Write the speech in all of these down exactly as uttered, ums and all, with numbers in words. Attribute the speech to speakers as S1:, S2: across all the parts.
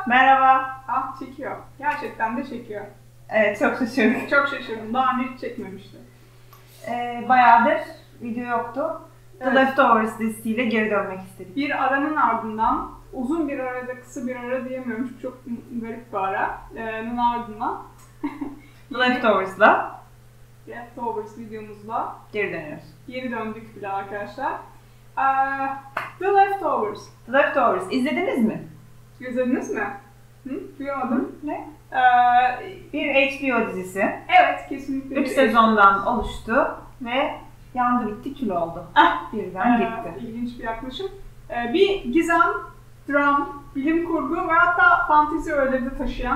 S1: Merhaba.
S2: Ah çekiyor. Gerçekten de çekiyor.
S1: Evet, çok şaşırdım.
S2: Çok şaşırdım. Daha önce hiç çekmemişti.
S1: Ee, bayağıdır video yoktu. The
S2: Evet.
S1: Leftovers dizisiyle geri dönmek istedik.
S2: Bir aranın ardından, uzun bir arada kısa bir ara diyemiyorum çünkü çok garip bir aranın ardından
S1: The Leftovers'la
S2: Leftovers videomuzla
S1: geri dönüyoruz.
S2: geri döndük bile arkadaşlar. Ee, The Leftovers.
S1: The Leftovers izlediniz mi?
S2: İzlediniz mi? Hı? Duyamadım.
S1: Ne?
S2: Ee,
S1: Bir H B O dizisi.
S2: evet, kesinlikle.
S1: Üç sezondan oluştu ve yandı bitti kül oldu.
S2: Ah,
S1: Birden
S2: ee,
S1: gitti.
S2: İlginç bir yaklaşım. Ee, bir gizem, dram, bilim kurgu ve hatta fantezi öğeleri de taşıyan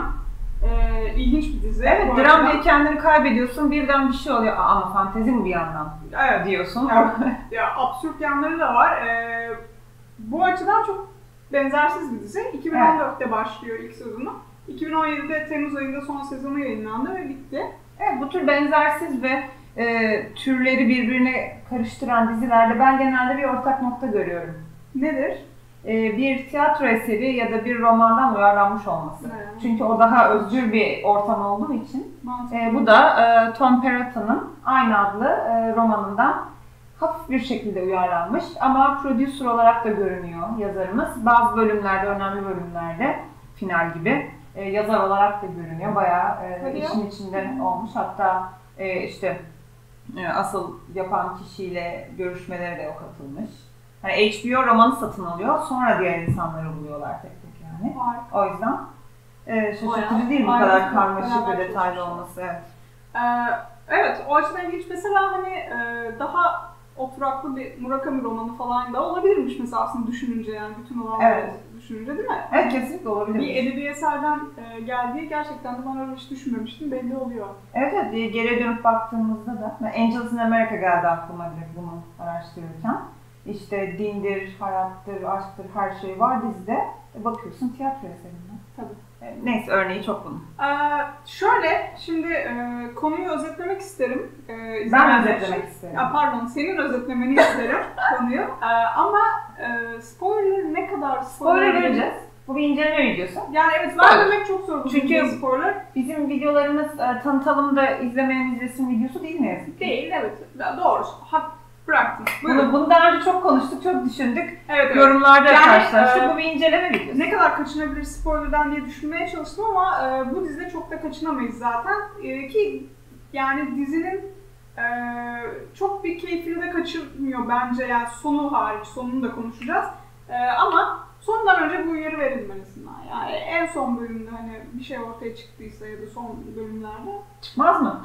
S2: e, ilginç bir dizi.
S1: Evet,
S2: Bu
S1: dram
S2: açıdan-
S1: diye kendini kaybediyorsun, birden bir şey oluyor. Aa, ama fantezi mi bir yandan
S2: Evet.
S1: diyorsun.
S2: Ya, ya absürt yanları da var. Ee, bu açıdan çok benzersiz bir dizi. iki bin on dörtte evet. başlıyor ilk sezonu. iki bin on yedide Temmuz ayında son sezonu yayınlandı ve bitti.
S1: Evet, bu tür benzersiz ve e, türleri birbirine karıştıran dizilerde ben genelde bir ortak nokta görüyorum.
S2: Nedir?
S1: E, bir tiyatro eseri ya da bir romandan uyarlanmış olması.
S2: Evet.
S1: Çünkü o daha özgür bir ortam olduğu için. E, bu da e, Tom Perrotta'nın aynı adlı e, romanından hafif bir şekilde uyarlanmış ama prodüser olarak da görünüyor yazarımız. Bazı bölümlerde, önemli bölümlerde, final gibi e, yazar olarak da görünüyor. Bayağı e, işin içinde olmuş. Hatta e, işte e, asıl yapan kişiyle görüşmelere de o katılmış. Yani H B O romanı satın alıyor, sonra diğer insanları buluyorlar tek tek yani.
S2: Harika.
S1: O yüzden e, şaşırtıcı
S2: Bayağı,
S1: değil bu
S2: aynen,
S1: kadar karmaşık
S2: beraber
S1: ve detaylı
S2: çalışmışlar.
S1: olması. Evet.
S2: Ee, evet, o açıdan ilginç. Mesela hani e, daha oturaklı bir Murakami romanı falan da olabilirmiş mesela aslında düşününce, yani bütün olanları
S1: Evet.
S2: düşününce, değil mi?
S1: Evet, kesinlikle olabilir.
S2: Bir edebi eserden e, geldiği gerçekten de bana hiç düşünmemiştim, belli oluyor.
S1: Evet, evet, e, geriye dönüp baktığımızda da Angels in America geldi aklıma direkt bunu araştırırken. İşte dindir, hayattır, aşktır, her şey var dizide. E, bakıyorsun tiyatro eserinden.
S2: Tabii.
S1: E, neyse, örneği çok bunun.
S2: Ee, şöyle, şimdi e, konuyu özetlemek isterim. Ee,
S1: Ben
S2: izleyenler
S1: özetlemek
S2: için.
S1: isterim.
S2: Ya, pardon, senin özetlemeni isterim konuyu. Ee, ama e, spoiler ne kadar
S1: Spoiler vereceğiz. Bu bir inceleme videosu.
S2: Yani evet,
S1: Spoiler.
S2: vermemek çok zor.
S1: Çünkü
S2: spoiler
S1: bizim videolarımız e, tanıtalım da izlemeyen izlesin videosu değil mi yazık?
S2: değil, evet. Doğru. Hak bıraktım.
S1: Bunu, bunu daha önce çok konuştuk, çok düşündük.
S2: Evet, evet.
S1: Yorumlarda
S2: Yani,
S1: karşılaştık.
S2: e,
S1: Bu bir inceleme videosu.
S2: Ne kadar kaçınabilir spoiler'dan diye düşünmeye çalıştım ama e, bu dizide çok da kaçınamayız zaten. E, ki yani dizinin e, çok bir keyfini de kaçırmıyor bence, yani sonu hariç, sonunu da konuşacağız. E, ama sondan önce bu uyarı verilmesinden, yani en son bölümde hani bir şey ortaya çıktıysa ya da son bölümlerde
S1: Çıkmaz mı?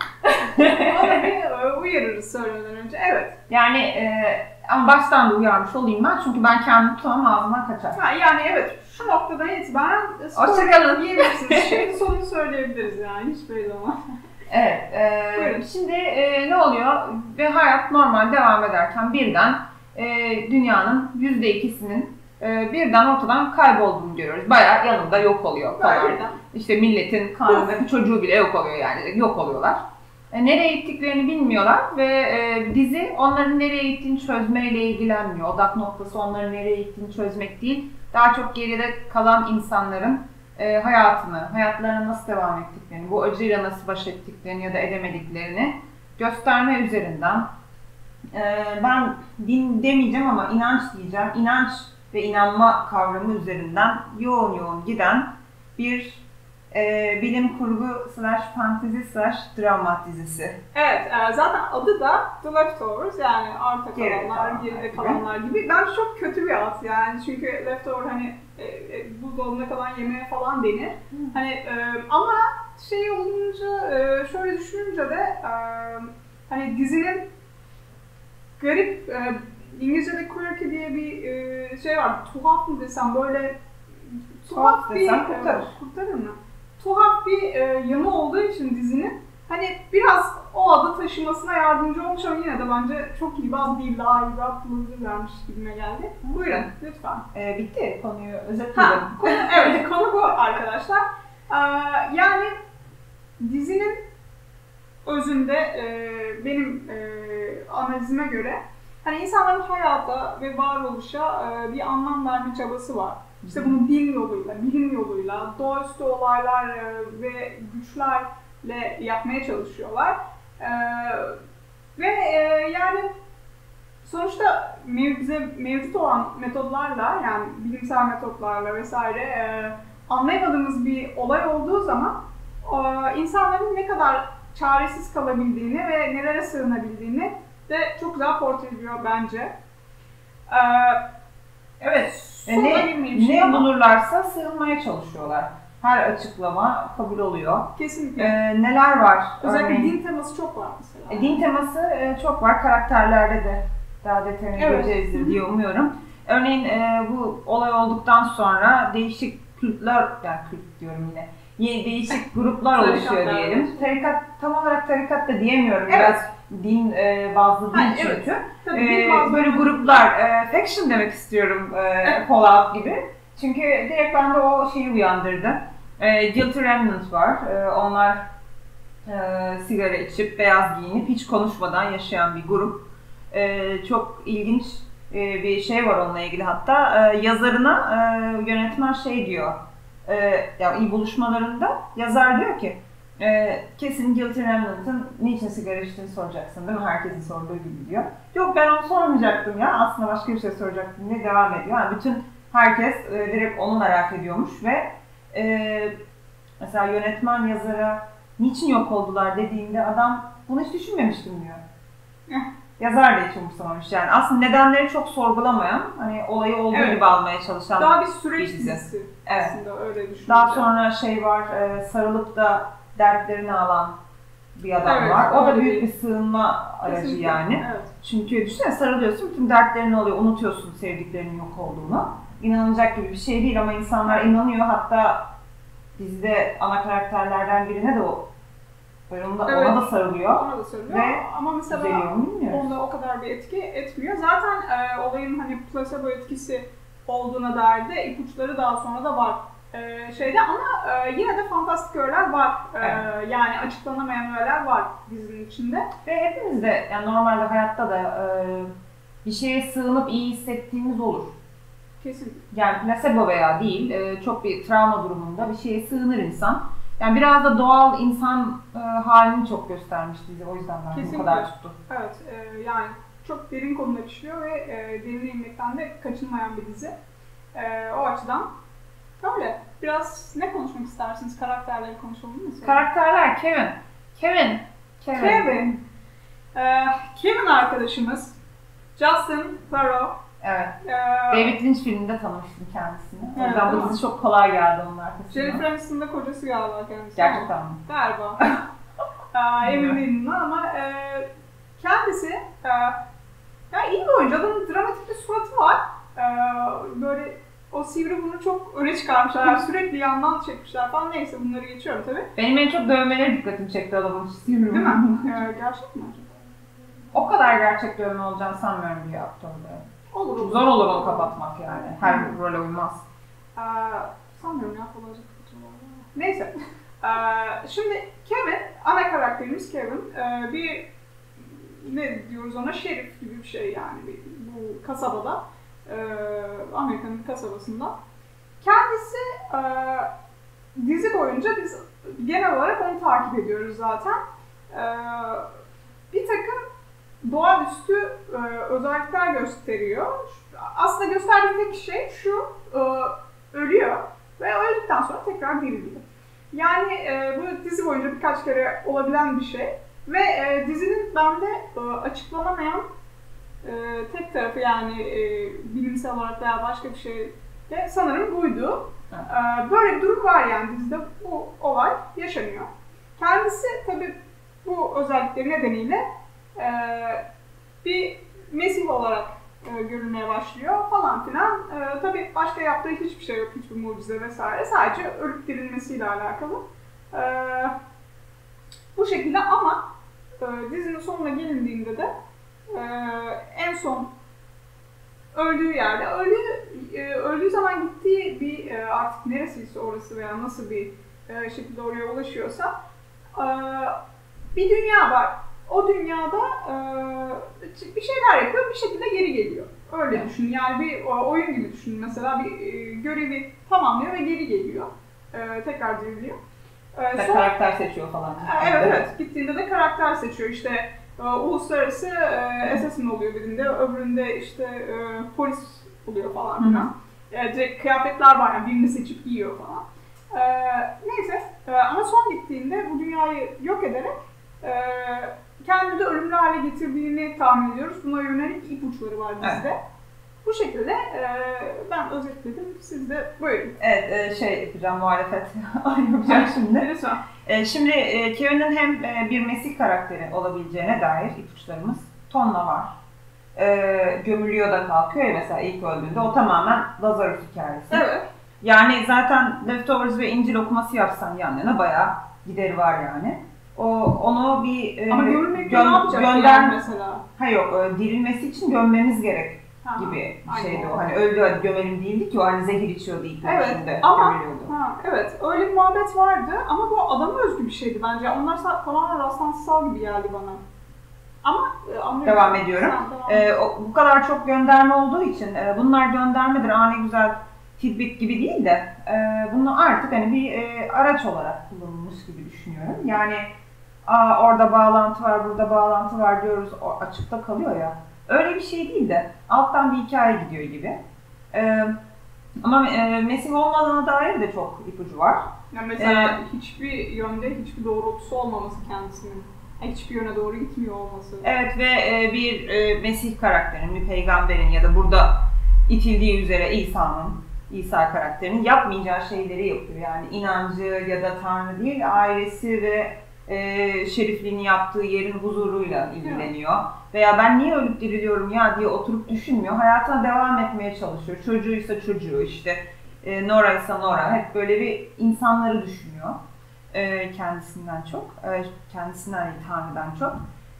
S2: ona bir e, uyarırız söylemeden önce, evet.
S1: Yani e, ama baştan da uyarmış olayım ben çünkü ben kendimi tutamam, ağzımdan kaçar.
S2: Ha, yani evet, şu noktadan itibaren
S1: Hoşçakalın
S2: yiyebilirsiniz. Şimdi sonunu söyleyebiliriz yani, hiçbir zaman.
S1: Evet, e, şimdi e, ne oluyor ve hayat normal devam ederken birden e, dünyanın yüzde ikisinin e, birden ortadan kaybolduğunu görüyoruz. Bayağı yanında yok oluyor falan.
S2: Birden.
S1: İşte milletin karnındaki çocuğu bile yok oluyor, yani yok oluyorlar. E, nereye gittiklerini bilmiyorlar ve e, dizi onların nereye gittiğini çözmeyle ilgilenmiyor. Odak noktası onların nereye gittiğini çözmek değil, daha çok geride kalan insanların e, hayatını, hayatlarına nasıl devam ettiklerini, bu acıyla nasıl baş ettiklerini ya da edemediklerini gösterme üzerinden. E, ben din demeyeceğim ama inanç diyeceğim. İnanç ve inanma kavramı üzerinden yoğun yoğun giden bir e, bilim kurgu slash fantezi slash drama dizisi.
S2: Evet, e, zaten adı da The Leftovers, yani arta
S1: Geride
S2: kalanlar,
S1: kalanlar
S2: geride
S1: gibi.
S2: kalanlar gibi. Bence çok kötü bir ad yani, çünkü leftover hani e, e, buzdolabında kalan yemeğe falan denir.
S1: Hı.
S2: Hani e, ama şey olunca, e, şöyle düşününce de e, hani dizinin garip, e, İngilizce'de quirky diye bir e, şey var, tuhaf mı desem, böyle tuhaf,
S1: Tuhaf
S2: bir
S1: desem kurtarır.
S2: e, kurtarır mı? Tuhaf bir e, yanı olduğu için dizinin hani biraz o adı taşımasına yardımcı olmuş ama yine de bence çok iyi bir ad değil, daha iyi bir ad bulabilirlermiş gibime geldi.
S1: Hı.
S2: Buyurun lütfen.
S1: E, bitti, konuyu
S2: Ha,
S1: özetledim.
S2: konu, evet, konu bu arkadaşlar. Ee, yani dizinin özünde e, benim e, analizime göre hani insanların hayata ve varoluşa e, bir anlam verme çabası var. İşte bunu din yoluyla, bilim yoluyla, doğaüstü olaylar e, ve güçlerle yapmaya çalışıyorlar. E, ve e, yani sonuçta mev bize mevcut olan metodlarla, yani bilimsel metotlarla vesaire e, anlayamadığımız bir olay olduğu zaman e, insanların ne kadar çaresiz kalabildiğini ve nelere sığınabildiğini de çok güzel portreliyor bence. E,
S1: evet, e, ne, ne bulurlarsa sığınmaya çalışıyorlar. Her açıklama kabul oluyor.
S2: Kesinlikle.
S1: E, neler var?
S2: Özellikle
S1: Örneğin,
S2: din teması çok var mesela.
S1: E, din teması e, çok var, karakterlerde de daha detayını
S2: evet.
S1: göreceğizdir diye umuyorum. Örneğin e, bu olay olduktan sonra değişik kültler, yani kült diyorum yine, yeni değişik gruplar oluşuyor diyelim. Tarikat, tam olarak tarikat da diyemiyorum, evet. Biraz din e, bazlı değil çünkü. Evet. Tabii, e, böyle gruplar, e, faction demek istiyorum, e, evet. Fallout gibi. Çünkü direkt bende o şeyi uyandırdı. E, Guilty Remnant var, e, onlar e, sigara içip, beyaz giyinip, hiç konuşmadan yaşayan bir grup. Ee, çok ilginç e, bir şey var onunla ilgili hatta. Ee, yazarına e, yönetmen şey diyor, e, yani iyi buluşmalarında yazar diyor ki e, kesin Guilty Remnant'ın niçin sigara içtiğini soracaksın değil mi? Herkesin sorduğu gibi diyor. Yok ben onu sormayacaktım ya, aslında başka bir şey soracaktım diye devam ediyor. Yani bütün herkes e, direkt onu merak ediyormuş ve e, mesela yönetmen yazara niçin yok oldular dediğinde adam bunu hiç düşünmemiştim diyor. Yazar da hiç umursamamış yani. Aslında nedenleri çok sorgulamayan, hani olayı olduğu evet. gibi almaya çalışan
S2: daha bir süreç dizisi.
S1: Evet.
S2: Aslında öyle düşünüyorum.
S1: Daha sonra şey var, e, sarılıp da dertlerini alan bir adam evet, var. O da büyük bir sığınma aracı kesinlikle. Yani. Evet. Çünkü düşünsene, sarılıyorsun, bütün dertlerini alıyor, unutuyorsun sevdiklerinin yok olduğunu. İnanılacak gibi bir şey değil ama insanlar inanıyor. Hatta dizide ana karakterlerden birine de o Ona, evet, ona da sarılıyor.
S2: Ona da sarılıyor. Ve ama mesela onda o kadar bir etki etmiyor. Zaten e, olayın hani placebo etkisi olduğuna dair de ipuçları daha sonra da var e, şeyde ama e, yine de fantastik öğeler var. E, evet. Yani açıklanamayan öğeler var dizinin içinde.
S1: Ve hepimiz de yani normalde hayatta da e, bir şeye sığınıp iyi hissettiğimiz olur.
S2: Kesinlikle.
S1: Yani placebo veya değil, e, çok bir travma durumunda bir şeye sığınır insan. Yani biraz da doğal insan e, halini çok göstermiş dizi. O yüzden ben bu kadar tuttu.
S2: Evet, e, yani çok derin konular işliyor ve e, derine inmekten de kaçınmayan bir dizi. E, o açıdan öyle. Biraz ne konuşmak istersiniz? Karakterleri konuşalım mı?
S1: Karakterler Kevin. Kevin.
S2: Kevin. Kevin, e, Kevin arkadaşımız Justin Theroux.
S1: Evet. Ee, David Lynch filminde tanımıştım kendisini. O yüzden evet, bu dizi çok kolay geldi onun arkasından.
S2: Jennifer Aniston'un da kocası galiba kendisi.
S1: Gerçekten mi?
S2: Galiba. ee, emin değilim ama e, kendisi e, yani iyi bir oyuncu. Adamın dramatik bir suratı var. E, böyle o sivri burnu çok öne çıkarmışlar. Sürekli yandan çekmişler falan. Neyse bunları geçiyorum tabii.
S1: Benim en çok dövmeleri dikkatimi çekti adamın sivri burnu.
S2: Değil mi? Ee, gerçek mi acaba?
S1: O kadar gerçek dövme olacağını sanmıyorum bir aktörde.
S2: Olur, olur.
S1: Zor olur onu kapatmak yani. Her hmm. role uymaz.
S2: Ee, sanmıyorum ya olacak. Neyse. Ee, şimdi Kevin, ana karakterimiz Kevin. Ee, bir ne diyoruz ona? Şerif gibi bir şey yani bu kasabada. Ee, Amerika'nın bir kasabasında. Kendisi e, dizi boyunca biz genel olarak onu takip ediyoruz zaten. Ee, bir takım doğaüstü e, özellikler gösteriyor. Aslında gösterdiği tek şey şu, e, ölüyor ve öldükten sonra tekrar diriliyor. Yani e, bu dizi boyunca birkaç kere olabilen bir şey ve e, dizinin bende e, açıklanamayan e, tek tarafı yani e, bilimsel olarak veya başka bir şey de sanırım buydu. E, böyle bir durum var yani dizide bu olay yaşanıyor. Kendisi tabii bu özellikleri nedeniyle Ee, bir Mesih olarak e, görülmeye başlıyor falan filan. Ee, tabii başka yaptığı hiçbir şey yok, hiçbir mucize vesaire. Sadece ölüp dirilmesiyle alakalı. Ee, bu şekilde ama e, dizinin sonuna gelindiğinde de e, en son öldüğü yerde, öldüğü, e, öldüğü zaman gittiği bir e, artık neresiyse orası veya nasıl bir e, şekilde oraya ulaşıyorsa e, bir dünya var. O dünyada e, bir şeyler yapıyor, bir şekilde geri geliyor. Öyle
S1: Evet.
S2: düşün. Yani bir oyun gibi düşün. Mesela bir e, görevi tamamlıyor ve geri geliyor. E, tekrar diriliyor. E,
S1: Ve
S2: son-
S1: karakter seçiyor falan.
S2: E, evet evet. Gittiğinde de karakter seçiyor. İşte e, uluslararası e, assassin oluyor birinde, öbüründe işte e, polis oluyor falan
S1: Hı hı.
S2: filan. E, direkt kıyafetler var yani birini seçip giyiyor falan. E, neyse e, ama son gittiğinde bu dünyayı yok ederek e, kendini de ölümlü hale getirdiğini tahmin ediyoruz. Buna yönelik ipuçları var bizde.
S1: Evet.
S2: Bu şekilde e, ben özetledim. Siz de buyurun.
S1: Evet, e, şey yapacağım, muhalefet yapacağım şimdi.
S2: Lütfen.
S1: E, şimdi e, Kevin'in hem e, bir Mesih karakteri olabileceğine dair ipuçlarımız tonla var. E, gömülüyor da kalkıyor ya mesela ilk öldüğünde, o tamamen Lazarus hikayesi.
S2: Evet.
S1: Yani zaten Leftovers ve İncil okuması yapsan yan yana bayağı gideri var yani. O onu bir e,
S2: Ama gömülmekle
S1: gö-
S2: ne yapacak
S1: gönder
S2: yani mesela?
S1: Hayır yok, e, dirilmesi için gömmemiz gerek
S2: Ha,
S1: gibi bir
S2: aynen.
S1: şeydi o. Hani öldü hadi gömelim değildi ki, o hani zehir içiyordu ilk
S2: Evet,
S1: dönüşünde,
S2: ama-
S1: gömülüyordu.
S2: Ha, evet, öyle bir muhabbet vardı ama bu adama özgü bir şeydi bence. Onlar sa- tamamen rastlantısal gibi geldi bana. Ama e, anlıyorum.
S1: Devam ediyorum.
S2: Sen devam et.
S1: E, o, bu kadar çok gönderme olduğu için e, bunlar göndermedir, aa ne güzel tidbit gibi değil de e, bunu artık hani bir e, araç olarak kullanılmış gibi düşünüyorum. Yani aa orada bağlantı var, burada bağlantı var diyoruz, o açıkta kalıyor ya. Öyle bir şey değil de alttan bir hikaye gidiyor gibi. E, ama e, Mesih olmadığına dair de çok ipucu var.
S2: Yani mesela
S1: Ee,
S2: hiçbir yönde hiçbir doğrultusu olmaması kendisinin. Hiçbir yöne doğru gitmiyor olması.
S1: Evet ve e, bir e, Mesih karakterinin, bir peygamberin ya da burada itildiği üzere İsa'nın, İsa karakterinin yapmayacağı şeyleri yapıyor. Yani inancı ya da Tanrı değil, ailesi ve e, şerifliğini yaptığı yerin huzuruyla ilgileniyor. Veya ben niye ölüp diriliyorum ya diye oturup düşünmüyor. Hayatına devam etmeye çalışıyor. Çocuğuysa çocuğu işte, e, Nora ise Nora. Hep böyle bir insanları düşünüyor. E, kendisinden çok, e, kendisinden değil Tanrı'dan çok.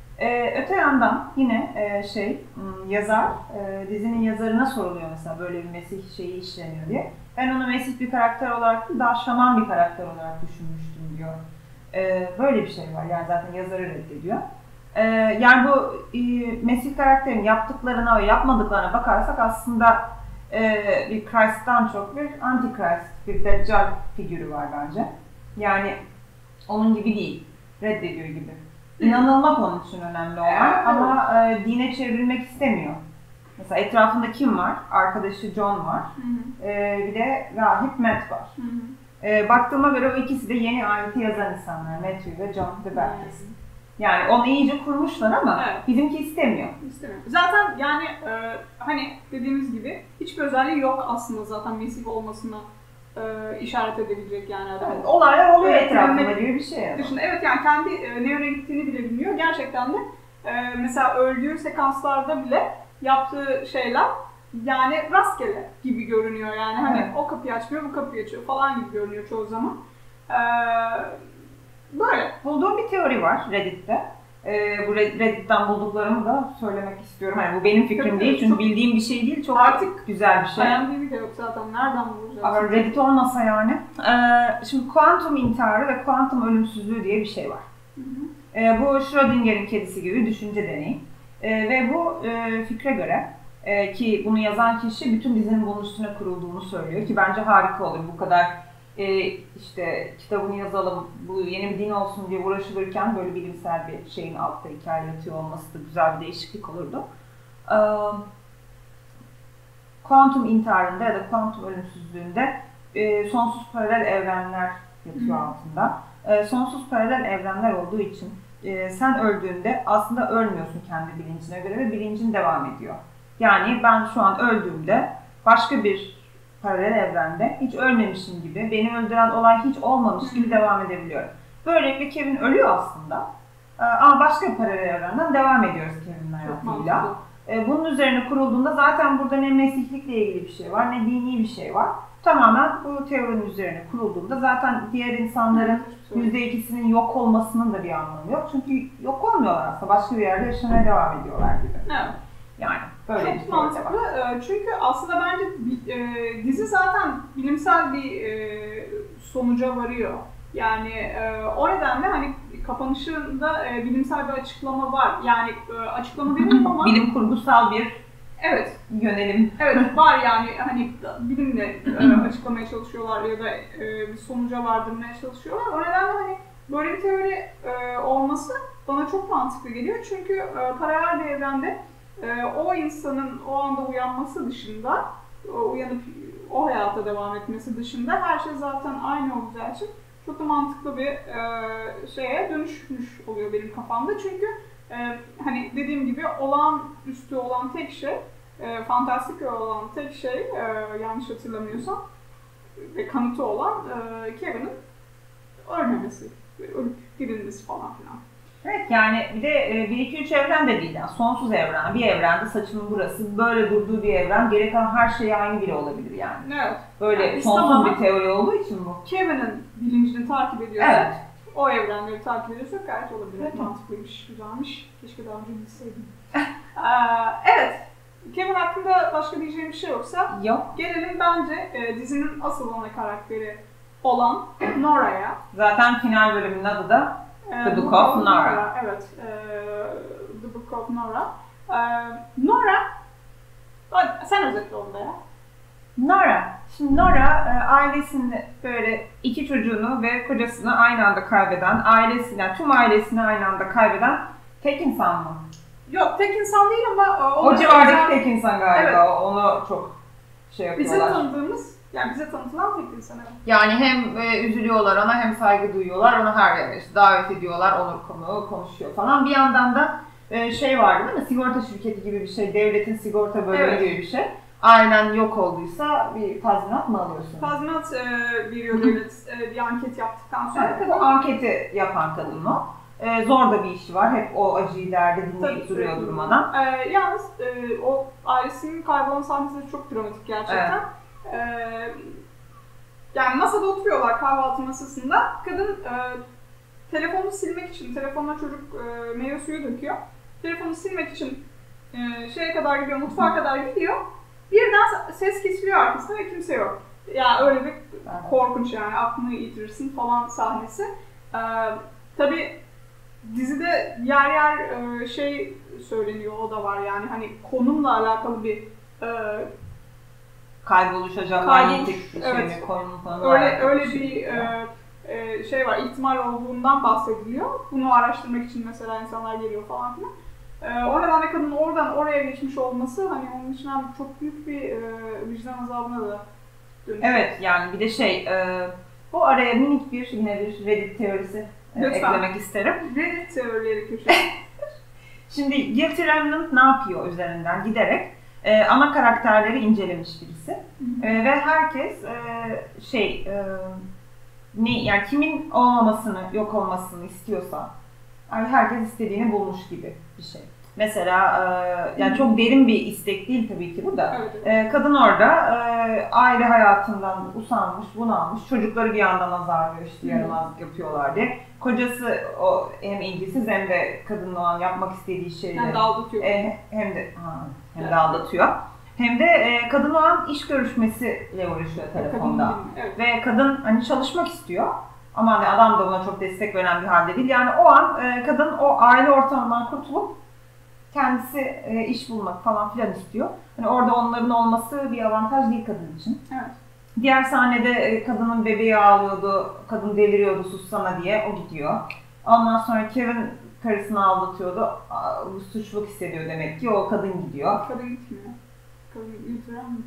S1: E, öte yandan yine e, şey yazar, e, dizinin yazarına soruluyor mesela böyle bir Mesih şeyi işleniyor diye. Ben onu Mesih bir karakter olarak değil, daha şaman bir karakter olarak düşünmüştüm diyor. E, böyle bir şey var yani, zaten yazarı reddediyor. E, yani bu e, Mesih karakterin yaptıklarına ve yapmadıklarına bakarsak aslında e, bir Christ'tan çok bir Antichrist, bir Deccal figürü var bence. Yani onun gibi değil, reddediyor gibi. İnanılmak onun için önemli olan ama e, dine çevrilmek istemiyor. Mesela etrafında kim var? Arkadaşı John var.
S2: Hı hı.
S1: E, bir de rahip Matt var.
S2: Hı hı.
S1: E, baktığıma göre o ikisi de yeni ayeti yazan insanlar. Matthew ve John the Baptist. Yani onu iyice kurmuşlar ama
S2: Evet.
S1: bizimki istemiyor.
S2: İstemiyorum. Zaten yani e, hani dediğimiz gibi hiçbir özelliği yok aslında zaten Mesih olmasına e, işaret edebilecek yani adam.
S1: Evet, olaylar oluyor
S2: Evet,
S1: etrafında
S2: yani-
S1: gibi bir şey. Yani.
S2: Dışında, evet yani kendi e, ne yöne gittiğini bile bilmiyor. Gerçekten de e, mesela öldüğü sekanslarda bile yaptığı şeyler yani rastgele gibi görünüyor yani. Hani
S1: Evet.
S2: o kapıyı açmıyor, bu kapıyı açıyor falan gibi görünüyor çoğu zaman. E, böyle.
S1: Bulduğum bir teori var Reddit'te. Ee, bu Red- Reddit'ten bulduklarımı da söylemek istiyorum. Yani bu benim fikrim
S2: Tabii,
S1: değil çünkü
S2: çok-
S1: bildiğim bir şey değil. Çok
S2: Artık
S1: güzel bir şey.
S2: I M D B de yok zaten. Nereden bulacağız?
S1: Ama Reddit olmasa yani. Ee, şimdi kuantum intiharı ve kuantum ölümsüzlüğü diye bir şey var.
S2: Hı hı.
S1: Ee, bu Schrödinger'in kedisi gibi düşünce deneyi. Ee, ve bu e, fikre göre e, ki bunu yazan kişi bütün dizinin bunun üstüne kurulduğunu söylüyor ki bence harika olur. Bu kadar e, işte kitabını yazalım, bu yeni bir din olsun diye uğraşılırken böyle bilimsel bir şeyin altta hikaye yatıyor olması da güzel bir değişiklik olurdu. Ee, kuantum intiharında ya da kuantum ölümsüzlüğünde e, sonsuz paralel evrenler yatıyor
S2: Hı.
S1: altında. E, sonsuz paralel evrenler olduğu için e, sen öldüğünde aslında ölmüyorsun kendi bilincine göre ve bilincin devam ediyor. Yani ben şu an öldüğümde başka bir paralel evrende hiç ölmemişim gibi, beni öldüren olay hiç olmamış gibi devam edebiliyorum. Böylelikle Kevin ölüyor aslında. E, ama başka bir paralel evrenden devam ediyoruz Kevin'in
S2: Çok
S1: hayatıyla.
S2: mantıklı.
S1: E, Bunun üzerine kurulduğunda zaten burada ne mesihlikle ilgili bir şey var, ne dini bir şey var. Tamamen bu teorinin üzerine kurulduğunda zaten diğer insanların yüzde ikisinin yok olmasının da bir anlamı yok. Çünkü yok olmuyorlar aslında, başka bir yerde yaşamaya devam ediyorlar gibi.
S2: Evet.
S1: Yani böyle bir
S2: Çok
S1: teori de
S2: mantıklı.
S1: var.
S2: Ee, Çünkü aslında bence bi- e, dizi zaten bilimsel bir e, sonuca varıyor. Yani e, o nedenle hani kapanışında e, bilimsel bir açıklama var. Yani e, açıklama demeyeyim ama
S1: Bilim kurgusal bir
S2: Evet.
S1: Yönelim.
S2: Evet var yani hani bilimle e, açıklamaya çalışıyorlar ya da e, bir sonuca vardırmaya çalışıyorlar. O nedenle hani böyle bir teori e, olması bana çok mantıklı geliyor. Çünkü e, paralel bir evrende e, o insanın o anda uyanması dışında, o uyanıp o hayata devam etmesi dışında her şey zaten aynı olacağı için çok da mantıklı bir e, şeye dönüşmüş oluyor benim kafamda. Çünkü e, hani dediğim gibi olağanüstü olan tek şey, e, fantastik olan tek şey, e, yanlış hatırlamıyorsam ve kanıtı olan e, Kevin'in ölmemesi, ölüp dirilmesi falan filan.
S1: Evet yani bir de bir iki üç evren de değil yani sonsuz evren, bir evrende saçımın burası böyle durduğu bir evren, geri kalan her şey aynı bile olabilir yani.
S2: Evet.
S1: Böyle
S2: yani
S1: sonsuz bir teori olduğu için bu.
S2: Kevin'in bilincini takip ediyorsak,
S1: evet.
S2: o evrenleri takip ediyorsak gayet olabilir.
S1: Evet.
S2: Mantıklıymış, güzelmiş. Keşke daha önce bilseydim. ee, evet. Kevin hakkında başka diyeceğim bir şey yoksa
S1: yok.
S2: Gelelim bence e, dizinin asıl ana karakteri olan Nora'ya.
S1: Zaten final bölümünün adı da
S2: e,
S1: The Book of Nora.
S2: Nora. Evet. E, The Book of Nora. E, Nora, sen özetle onu da ya.
S1: Nora. Şimdi Nora e, ailesini böyle iki çocuğunu ve kocasını aynı anda kaybeden, ailesini, yani tüm ailesini aynı anda kaybeden tek insan mı?
S2: Yok, tek insan değil ama...
S1: O civardaki tek insan galiba, evet. Onu çok şey yapıyorlar.
S2: Bize tanıdığımız, yani bize tanıtılan tek insan evet.
S1: Yani hem e, üzülüyorlar ona, hem saygı duyuyorlar, onu her yere işte davet ediyorlar, onur konuğu konuşuyor falan. Bir yandan da e, şey vardı değil mi, sigorta şirketi gibi bir şey, devletin sigorta bölümü evet. gibi bir şey. Ailen yok olduysa bir tazminat mı alıyorsun?
S2: Tazminat e, veriyor devlet, e, bir anket yaptıktan sonra.
S1: Evet, o anketi yapan kadın o. Ee, zor da bir işi var. Hep o acıyı ileride dinleyip duruyor durmadan.
S2: Ee, yalnız e, o ailesinin kaybolan sahnesi çok dramatik gerçekten. Evet. Ee, yani masada oturuyorlar kahvaltı masasında. Kadın e, telefonunu silmek için, telefonuna çocuk e, meyve suyu döküyor. Telefonunu silmek için e, şeye kadar gidiyor, mutfağa kadar gidiyor. Birden ses kesiliyor arkasında ve kimse yok. Yani öyle bir korkunç yani, aklını yitirirsin falan sahnesi. Ee, tabii dizide yer yer e, şey söyleniyor, o da var yani hani konumla alakalı bir e,
S1: kayboluş acaba manyetik bir
S2: evet.
S1: şey mi, konum konumla
S2: öyle öyle bir, bir e, e, şey var, ihtimal olduğundan bahsediliyor. Bunu araştırmak için mesela insanlar geliyor falan filan. E, o nedenle kadının oradan oraya geçmiş olması hani onun için çok büyük bir e, vicdan azabına da dönüşüyor.
S1: Evet yani bir de şey e, bu araya minik bir yine bir Reddit teorisi e, eklemek isterim.
S2: Reddit teorileri köşesi.
S1: Şimdi Guilty Remnant ne yapıyor üzerinden giderek e, ana karakterleri incelemiş birisi e, ve herkes e, şey e, ne yani kimin olmamasını, yok olmasını istiyorsa yani herkes istediğini bulmuş gibi bir şey. Mesela e, yani çok derin bir istek değil tabii ki bu da.
S2: Evet, evet.
S1: E, kadın orada e, aile hayatından usanmış, bunalmış. Çocukları bir yandan azarlıyor, işte yaramazlık yapıyorlar diye. Kocası o hem ilgisiz hem de kadının o an yapmak istediği şeyleri
S2: hem de aldatıyor.
S1: E, hem de ha, hem de aldatıyor. Hem de e, kadın o an iş görüşmesiyle uğraşıyor telefonda.
S2: Kadın, evet.
S1: Ve kadın hani çalışmak istiyor. Ama hani adam da buna çok destek veren bir halde değil. Yani o an e, kadın o aile ortamından kurtulup kendisi e, iş bulmak falan filan istiyor. Hani orada onların olması bir avantaj değil kadın için.
S2: Evet.
S1: Diğer sahnede e, kadının bebeği ağlıyordu, kadın deliriyordu sussana diye, o gidiyor. Ondan sonra Kevin karısını aldatıyordu, suçluluk hissediyor demek ki, o kadın gidiyor.
S2: Kadın gitmiyor. Kadın götüren mi?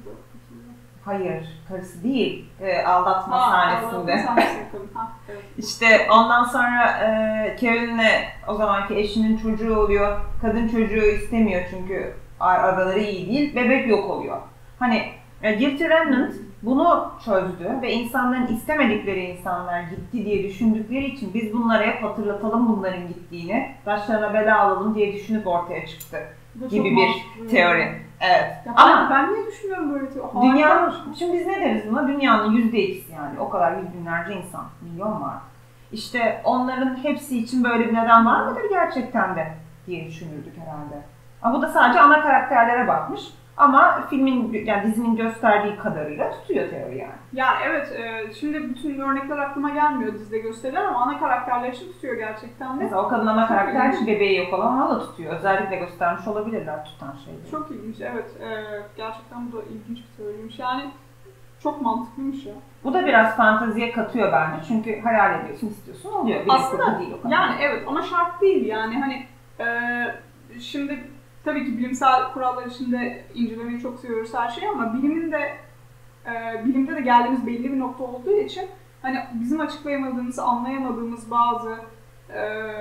S1: Hayır, karısı değil, e, aldatma
S2: ha,
S1: sahnesinde.
S2: Aldatma sahnesinde kadın. Ha, evet.
S1: İşte ondan sonra e, Kevin'le o zamanki eşinin çocuğu oluyor. Kadın çocuğu istemiyor çünkü araları iyi değil, bebek yok oluyor. Hani e, Guilty Remnant bunu çözdü ve insanların istemedikleri insanlar gitti diye düşündükleri için biz bunlara hep hatırlatalım bunların gittiğini, başlarına bela alalım diye düşünüp ortaya çıktı gibi bir teori. Evet.
S2: Ya
S1: ama
S2: ben niye düşünüyorum böyle teori?
S1: Dünyanın, şimdi biz ne deriz buna? Dünyanın yüzde ikisi yani. O kadar yüz binlerce insan, milyon var. İşte onların hepsi için böyle bir neden var mıdır gerçekten de diye düşünürdük herhalde. Ama bu da sadece ana karakterlere bakmış. Ama filmin, yani dizinin gösterdiği kadarıyla tutuyor teori yani.
S2: Yani evet, e, şimdi bütün örnekler aklıma gelmiyor dizide gösterilen ama ana karakterler için tutuyor gerçekten de.
S1: Mesela o kadın ana karakter için bebeği yok olan ona da tutuyor. Özellikle göstermiş olabilirler tutan şeyleri.
S2: Çok ilginç, evet. E, gerçekten bu da ilginç bir teoriymiş. Yani çok mantıklıymış ya.
S1: Bu da biraz fanteziye katıyor bence. Çünkü hayal ediyorsun, istiyorsun, oluyor. Bilim
S2: aslında
S1: değil o kadar.
S2: Yani evet ama şart değil yani hani e, şimdi tabii ki bilimsel kurallar içinde incelemeyi çok seviyoruz her şeyi ama bilimin de e, bilimde de geldiğimiz belli bir nokta olduğu için hani bizim açıklayamadığımız, anlayamadığımız bazı e,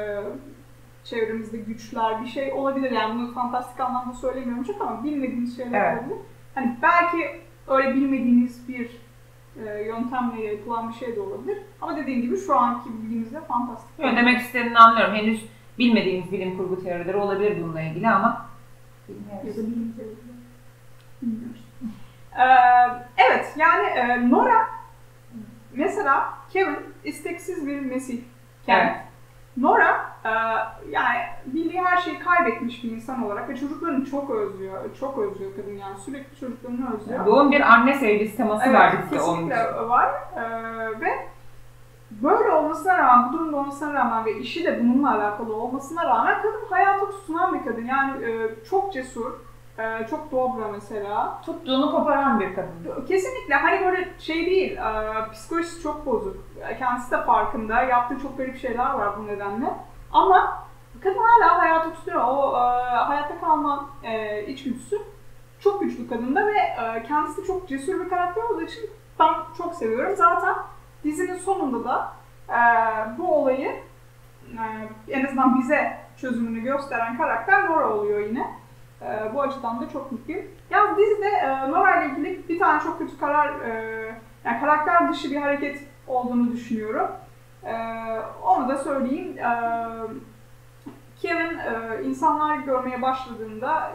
S2: çevremizde güçler bir şey olabilir yani bunu fantastik anlamda söylemiyorum çok ama bilmediğimiz şeyler
S1: evet.
S2: olabilir. Hani belki öyle bilmediğiniz bir e, yöntemle yapılan bir şey de olabilir. Ama dediğim gibi şu anki bilgimizde fantastik.
S1: Yok, demek istediğini anlıyorum. Henüz bilmediğimiz bilim kurgu teorileri olabilir bununla ilgili ama bilmiyoruz.
S2: Ya da bilim teorileri. Bilmiyoruz. ee, evet, yani e, Nora mesela Kevin isteksiz bir mesihken
S1: evet.
S2: Nora e, yani bildiği her şeyi kaybetmiş bir insan olarak ve çocuklarını çok özlüyor. Çok özlüyor kadın yani sürekli çocuklarını özlüyor.
S1: Yoğun bir anne sevgisi teması
S2: evet,
S1: var dizide onun için.
S2: Kesinlikle var ee, ve böyle olmasına rağmen, bu durumda olmasına rağmen ve işi de bununla alakalı olmasına rağmen kadın hayata tutunan bir kadın. Yani e, çok cesur, e, çok dobra mesela.
S1: Tuttuğunu koparan bir kadın.
S2: Kesinlikle hani böyle şey değil, e, psikolojisi çok bozuk. Kendisi de farkında, yaptığı çok garip şeyler var bu nedenle. Ama kadın hala hayata tutuyor. O e, hayatta kalma e, içgüdüsü çok güçlü kadında ve e, kendisi de çok cesur bir karakter olduğu için ben çok seviyorum. Zaten dizinin sonunda da e, bu olayı e, en azından bize çözümünü gösteren karakter Nora oluyor yine. E, bu açıdan da çok mutluyum. Yalnız dizide e, Nora ile ilgili bir tane çok kötü karar, e, yani karakter dışı bir hareket olduğunu düşünüyorum. E, onu da söyleyeyim. E, Kevin e, insanlar görmeye başladığında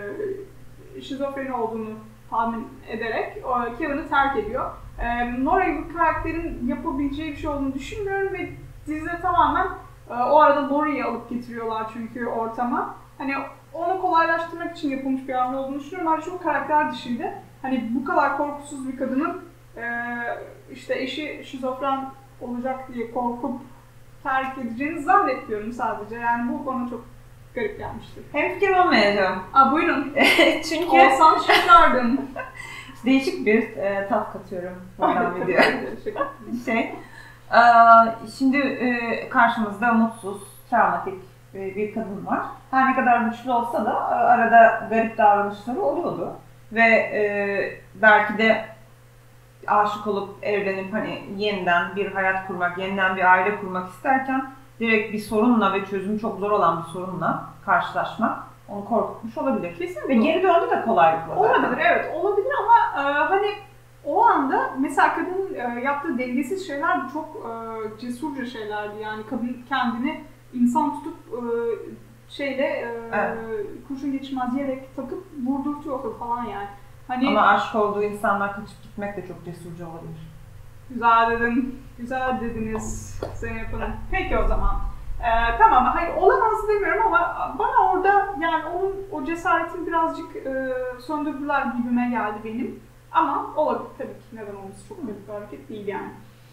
S2: e, şizofreni olduğunu tahmin ederek e, Kevin'i terk ediyor. E, Nora gibi karakterin yapabileceği bir şey olduğunu düşünmüyorum ve dizide tamamen e, o arada Laurie'yi alıp getiriyorlar çünkü ortama. Hani onu kolaylaştırmak için yapılmış bir hamle olduğunu düşünüyorum. Ayrıca bu karakter dışıydı. Hani bu kadar korkusuz bir kadının e, işte eşi şizofren olacak diye korkup terk edeceğini zannetmiyorum sadece. Yani bu bana çok garip gelmişti.
S1: Hemfikir olmayacağım.
S2: Aa buyurun.
S1: Çünkü
S2: olsan şaşardın.
S1: Değişik bir e, tat katıyorum buradan video. şey, e, şimdi e, karşımızda mutsuz, travmatik e, bir kadın var. Her ne kadar güçlü olsa da e, arada garip davranışları oluyordu. Ve e, belki de aşık olup evlenip hani yeniden bir hayat kurmak, yeniden bir aile kurmak isterken direkt bir sorunla ve çözümü çok zor olan bir sorunla karşılaşmak onu korkutmuş olabilir.
S2: Kesinlikle.
S1: Ve geri döndü de kolaylıkla.
S2: Olabilir, evet olabilir ama e, hani o anda mesela kadının e, yaptığı dengesiz şeyler de çok e, cesurca şeylerdi. Yani kadın kendini insan tutup e, şeyle e,
S1: evet.
S2: kurşun geçirmez yelek takıp vurdurtuyor falan yani. Hani,
S1: ama aşık olduğu insanlar kaçıp gitmek de çok cesurca olabilir.
S2: Güzel dedin, güzel dediniz Zeynep Hanım. Peki o zaman. Ee, tamam, hayır olamaz demiyorum ama bana orada yani onun o cesaretini birazcık e, söndürdüler gibime geldi benim. Ama olabilir tabii ki, neden olması çok büyük bir hareket değil yani.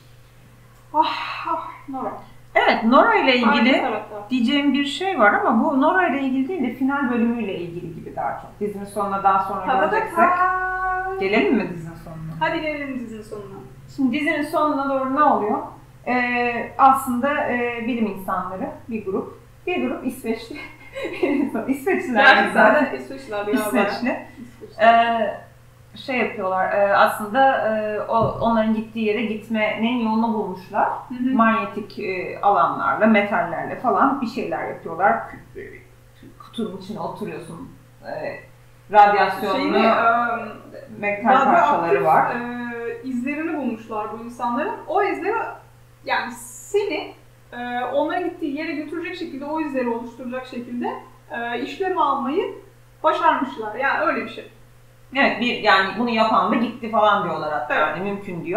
S2: Ah, ah Nora.
S1: Evet, Nora ile ilgili
S2: Harika
S1: diyeceğim bir şey var ama bu Nora ile ilgili değil de final bölümüyle ilgili gibi daha çok. Dizinin sonuna daha sonra göreceksek. Gelelim mi dizinin sonuna?
S2: Hadi gelelim dizinin sonuna.
S1: Şimdi dizinin sonuna doğru ne oluyor? Ee, aslında e, bilim insanları, bir grup, bir grup İsveçli, İsveçliler
S2: yani zaten İsveçliler bir
S1: İsveçli. Ee, şey yapıyorlar, e, aslında e, o, onların gittiği yere gitmenin yolunu bulmuşlar. Hı hı. Manyetik e, alanlarla, metallerle falan bir şeyler yapıyorlar. Kutunun içine oturuyorsun, e, radyasyonlu Şeyini, e, metal parçaları var.
S2: E, izlerini bulmuşlar bu insanların. O izleri yani seni e, onların gittiği yere götürecek şekilde, o izleri oluşturacak şekilde e, işlemi almayı başarmışlar. Yani öyle bir şey.
S1: Evet, bir yani bunu yapan da gitti falan diyorlar hatta,
S2: evet.
S1: Yani mümkün diyor.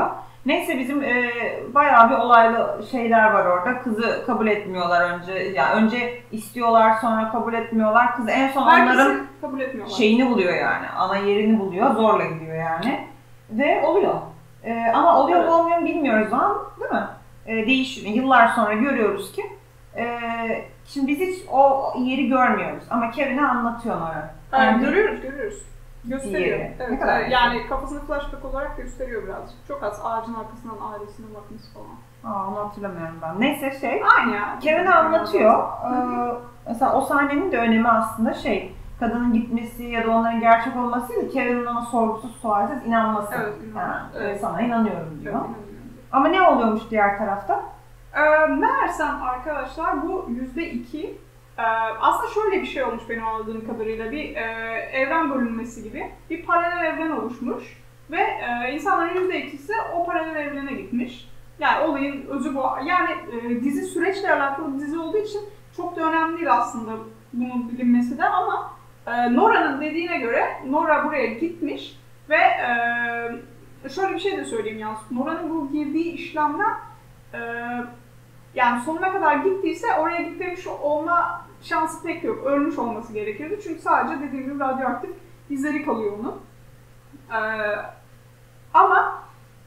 S1: Neyse bizim e, bayağı bir olaylı şeyler var orada. Kızı kabul etmiyorlar önce. Yani önce istiyorlar, sonra kabul etmiyorlar. Kız en son
S2: Herkesi
S1: onların
S2: kabul etmiyorlar.
S1: şeyini buluyor yani. Ana yerini buluyor. Zorla gidiyor yani. Ve oluyor. E, ama oluyor mu olmuyor mu bilmiyoruz o an. Değil mi? E, değişiyor. Yıllar sonra görüyoruz ki e, şimdi biz hiç o yeri görmüyoruz. Ama Kevin'e anlatıyor Nora.
S2: Yani
S1: Yani
S2: görüyoruz, görüyoruz. Gösteriyor.
S1: Diğeri. Ne
S2: Evet,
S1: kadar
S2: evet. Yani kafasını flashback olarak gösteriyor birazcık. Çok az ağacın arkasından ailesine bakması falan.
S1: Aa, onu hatırlamıyorum ben. Neyse şey.
S2: Aynı yani.
S1: Kevin'e anlatıyor. Ee, mesela o sahnenin de önemi aslında şey, kadının gitmesi ya da onların gerçek olması değil, Kevin'in ona sorgusuz sualsiz inanması.
S2: Evet,
S1: yani
S2: evet.
S1: sana inanıyorum diyor.
S2: Evet,
S1: Ama ne oluyormuş diğer tarafta?
S2: Ee, meğersem arkadaşlar bu yüzde iki. Ee, aslında şöyle bir şey olmuş benim anladığım kadarıyla, bir e, evren bölünmesi gibi bir paralel evren oluşmuş ve e, insanların yüzde ikisi o paralel evrene gitmiş. Yani olayın özü bu. Yani e, dizi süreçle alakalı bir dizi olduğu için çok da önemli değil aslında bunun bilinmesi de, ama e, Nora'nın dediğine göre Nora buraya gitmiş ve e, şöyle bir şey de söyleyeyim yalnız. Nora'nın bu girdiği işlemler e, yani sonuna kadar gittiyse oraya gitmemiş olma şansı pek yok. Ölmüş olması gerekirdi. Çünkü sadece dediğim gibi radyoaktif izleri kalıyor onun. Ee, ama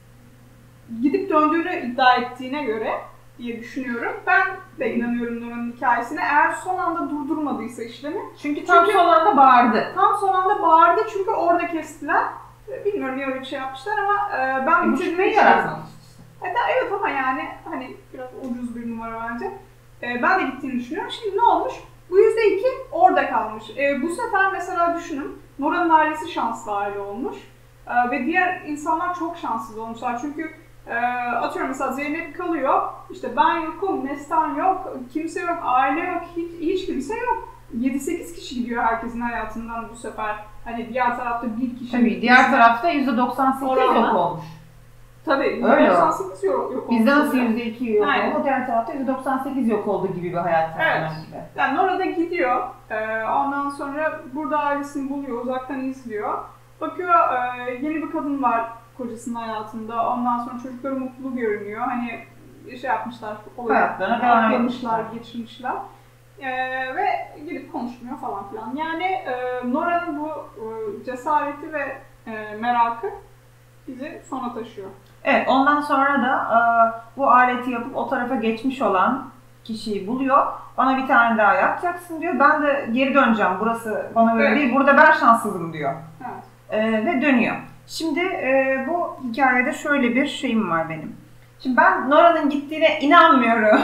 S2: gidip döndüğünü iddia ettiğine göre diye düşünüyorum. Ben de inanıyorum Nora'nın hikayesine. Eğer son anda durdurmadıysa işlemi.
S1: Çünkü tam
S2: Çünkü
S1: son anda bağırdı.
S2: Tam son anda bağırdı çünkü orada kestiler. Bilmiyorum niye öyle bir şey yapmışlar ama e, ben
S1: E, bu şüpheyi yaratmamış.
S2: Evet, evet ama yani hani biraz ucuz bir numara bence. Ee, ben de gittiğini düşünüyorum. Şimdi ne olmuş? Bu yüzde iki orada kalmış. Ee, bu sefer mesela düşünün, Nora'nın ailesi şanslı aile olmuş. Ee, ve diğer insanlar çok şanssız olmuşlar. Çünkü e, atıyorum mesela Zeynep kalıyor, işte ben yokum, Nestan yok, kimse yok, aile yok, hiç, hiç kimse yok. yedi sekiz kişi gidiyor herkesin hayatından bu sefer. Hani diğer tarafta bir kişi.
S1: Tabii diğer tarafta yüzde doksan sekiz yok olmuş.
S2: Tabii
S1: öyle
S2: doksan sekiz yok, yok olmuş.
S1: Bizde nasıl yüzde iki yok
S2: Aynen.
S1: oldu, diğer tarafta yüzde doksan sekiz yok oldu gibi bir hayat.
S2: Evet.
S1: Gibi.
S2: Yani Nora gidiyor, ee, ondan sonra burada ailesini buluyor, uzaktan izliyor. Bakıyor e, yeni bir kadın var kocasının hayatında, ondan sonra çocukları mutlu görünüyor. Hani şey yapmışlar,
S1: hayatlarına devam
S2: atlamışlar, geçirmişler. Ee, ve gidip konuşmuyor falan filan. Yani e, Nora'nın bu e, cesareti ve e, merakı bizi sona taşıyor.
S1: Evet, ondan sonra da e, bu aleti yapıp o tarafa geçmiş olan kişiyi buluyor. Bana bir tane daha yapacaksın diyor. Ben de geri döneceğim. Burası bana böyle
S2: evet.
S1: değil. Burada ben şanssızım diyor.
S2: Evet.
S1: E, ve dönüyor. Şimdi e, bu hikayede şöyle bir şeyim var benim. Şimdi ben Nora'nın gittiğine inanmıyorum.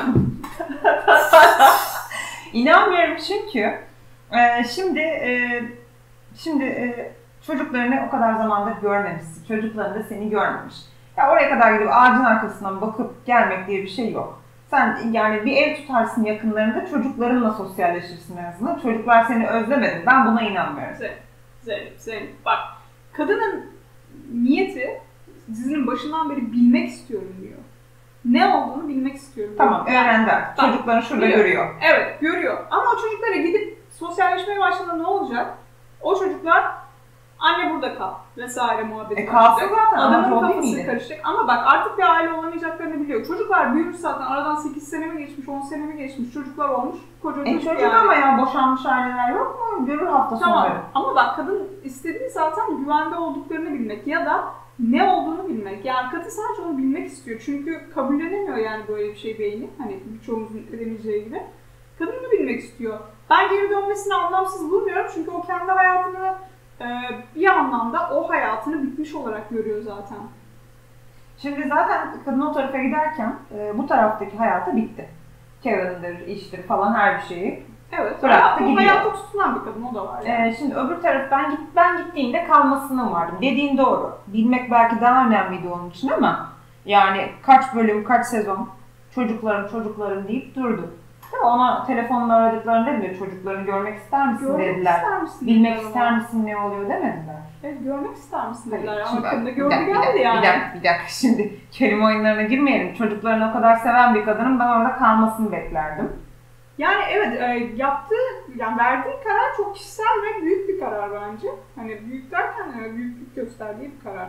S1: İnanmıyorum çünkü e, şimdi e, şimdi e, çocuklarını o kadar zamandır görmemişsin. Çocukların da seni görmemiş. Ya oraya kadar gidip ağacın arkasından bakıp gelmek diye bir şey yok. Sen yani bir ev tutarsın yakınlarında, çocuklarınla sosyalleşirsin en azından. Çocuklar seni özlemedi. Ben buna inanmıyorum.
S2: Zeynep, Zeynep, Zeynep. Bak, kadının niyeti dizinin başından beri bilmek istiyorum diyor. Ne olduğunu bilmek istiyorum diyor.
S1: Tamam, öğrendi artık. Çocuklarını şurada
S2: biliyor.
S1: görüyor.
S2: Evet, görüyor. Ama o çocuklara gidip sosyalleşmeye başladığında ne olacak? O çocuklar anne burada kal vesaire muhabbeti
S1: E kalsın zaten.
S2: Adamın kafası karışacak. Ama bak artık bir aile olamayacaklarını biliyor. Çocuklar büyümüş zaten. Aradan sekiz sene mi geçmiş, on sene mi geçmiş, çocuklar olmuş. Koca
S1: E çocuk
S2: yani.
S1: ama ya boşanmış aileler yok mu? Görür hafta
S2: tamam.
S1: sonları.
S2: Ama bak kadın istediği zaten güvende olduklarını bilmek ya da ne olduğunu bilmek. Yani kadın sadece onu bilmek istiyor. Çünkü kabullenemiyor yani böyle bir şey beyni. Hani birçoğumuzun edemeyeceği gibi. Kadın bunu bilmek istiyor. Ben geri dönmesini anlamsız bulmuyorum. Çünkü o kendi hayatını bir anlamda o hayatını bitmiş olarak görüyor zaten.
S1: Şimdi zaten kadın o tarafa giderken bu taraftaki hayatı bitti. Kevin'dir, iştir falan her bir şeyi.
S2: Evet.
S1: Bıraktı
S2: o
S1: gidiyor.
S2: hayatta tutulan bir kadın, o da var. Yani.
S1: Ee, şimdi öbür taraftan git, ben gittiğimde kalmasını vardım. Dediğin doğru. Bilmek belki daha önemliydi onun için ama yani kaç bölüm, kaç sezon çocuklarım, çocuklarım deyip durdu. Ona telefonla aradıklarında bile çocuklarını görmek ister misin
S2: görmek
S1: dediler.
S2: Ister misin
S1: Bilmek
S2: dediler
S1: ister
S2: ama.
S1: misin ne oluyor demediler.
S2: Evet, görmek ister misin dediler.
S1: Hayır,
S2: Ama kadın da
S1: bir
S2: gördü
S1: dakika,
S2: geldi
S1: bir dakika,
S2: yani.
S1: Bir dakika, bir dakika. Şimdi kelime oyunlarına girmeyelim. Çocuklarını o kadar seven bir kadının ben orada kalmasını beklerdim.
S2: Yani evet, e, yaptığı, yani verdiği karar çok kişisel ve büyük bir karar bence. Hani büyük derken e, büyüklük gösterdiği bir karar.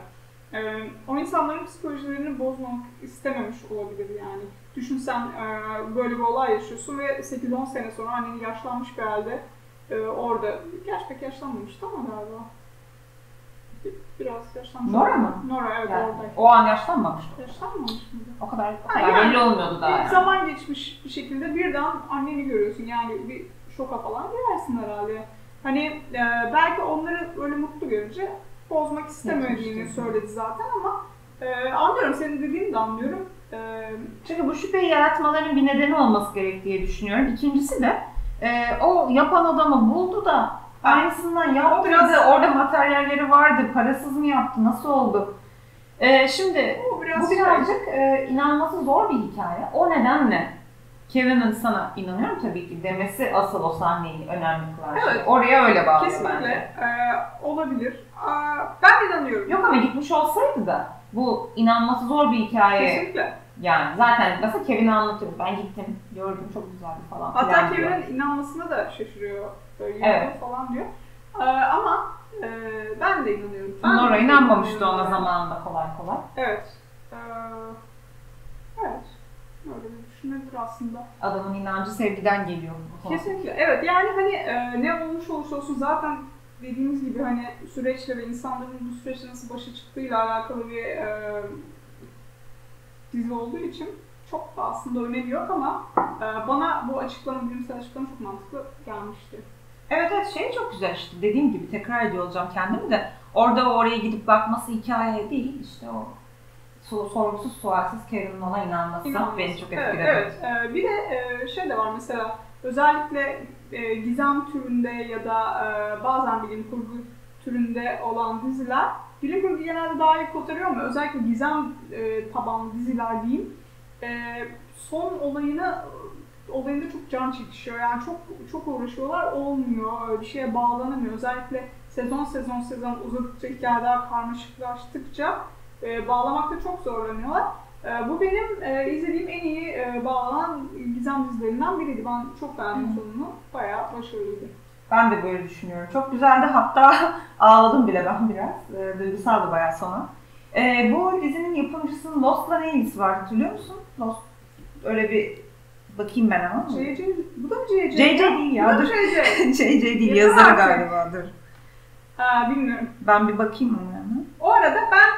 S2: Ee, o insanların psikolojilerini bozmak istememiş olabilir yani. Düşün sen e, böyle bir olay yaşıyorsun ve sekiz on sene sonra annen yaşlanmış bir halde e, orada, gerçi pek yaşlanmamıştı ama galiba. Biraz yaşlanmış.
S1: Nora mı?
S2: Nora evet
S1: yani,
S2: orada.
S1: O an yaşlanmamıştı.
S2: Yaşlanmamış mıydı?
S1: O kadar, o
S2: Ha,
S1: kadar
S2: yani,
S1: belli olmuyordu daha yani.
S2: Zaman geçmiş bir şekilde birden anneni görüyorsun yani bir şoka falan girersin herhalde. Hani e, belki onları öyle mutlu görünce bozmak istemediğini söyledi zaten ama e, anlıyorum, senin dediğini de anlıyorum. E,
S1: Çünkü bu şüpheyi yaratmaların bir nedeni olması gerek diye düşünüyorum. İkincisi de e, o yapan adamı buldu da aynısından yaptı.
S2: biraz-
S1: Orada materyalleri vardı. Parasız mı yaptı? Nasıl oldu? E, şimdi
S2: bu biraz
S1: bu birazcık e, inanması zor bir hikaye. O nedenle Kevin'in sana inanıyorum tabii ki demesi asıl o sahneyi önemli kılan şey.
S2: Evet.
S1: Oraya öyle bağlıyor
S2: kesinlikle
S1: bence.
S2: e, olabilir. Aa, ben inanıyorum.
S1: Yok ama gitmiş olsaydı da bu inanması zor bir hikaye.
S2: Kesinlikle.
S1: Yani zaten mesela Kevin'e anlatıyor. Ben gittim, gördüm, çok güzeldi falan.
S2: Hatta
S1: filan diyor.
S2: Kevin'in inanmasına da şaşırıyor. Böyle
S1: Evet.
S2: falan diyor. Ee, ama e, ben de inanıyorum. Ben
S1: Nora
S2: de
S1: inanmamıştı
S2: inanıyorum
S1: ona
S2: yani.
S1: zamanında kolay kolay.
S2: Evet. Ee, evet. Öyle bir düşünebilir aslında.
S1: Adamın inancı sevgiden geliyor. bu konu.
S2: Kesinlikle. Evet yani hani e, ne olmuş olursa olsun zaten dediğimiz gibi hani süreçle ve insanların bu süreçle nasıl başa çıktığıyla alakalı bir e, dizi olduğu için çok da aslında önemi yok ama e, bana bu açıklama, bilimsel açıklama çok mantıklı gelmişti.
S1: Evet evet şey çok güzel işte dediğim gibi tekrar ediyor olacağım kendimi de orada oraya gidip bakması hikaye değil işte o so- sorgusuz sualsiz Kevin'in ona inanması,
S2: İnanması.
S1: beni çok
S2: Evet,
S1: etkiledi.
S2: evet. Ee, bir de e, şey de var mesela özellikle e, gizem türünde ya da e, bazen bilim kurgu türünde olan diziler bilim kurgu genelde daha iyi kotarıyor ama özellikle gizem e, tabanlı diziler diyeyim e, son olayını olayında çok can çekişiyor yani çok çok uğraşıyorlar olmuyor bir şeye bağlanamıyor özellikle sezon sezon sezon uzadıkça hikaye daha karmaşıklaştıkça e, bağlamakta çok zorlanıyorlar. E, bu benim e, izlediğim en iyi e, bağlanan gizem dizilerinden biriydi. Ben çok beğendim sonunu. Bayağı başarılıydı.
S1: Ben de böyle düşünüyorum. Çok güzeldi. Hatta ağladım bile ben biraz. E, duygusaldı bayağı sona. E, bu dizinin yapımcısının Lost'la ne ilgisi var hatırlıyor musun? Lost öyle bir bakayım ben ama.
S2: C C, bu da mı C C?
S1: C C değil ya.
S2: Bu da
S1: Dur.
S2: mı C C?
S1: C C değil,
S2: Yeter
S1: yazarı
S2: artık.
S1: galiba. Dur.
S2: Ha, bilmiyorum.
S1: Ben bir bakayım ona.
S2: O arada ben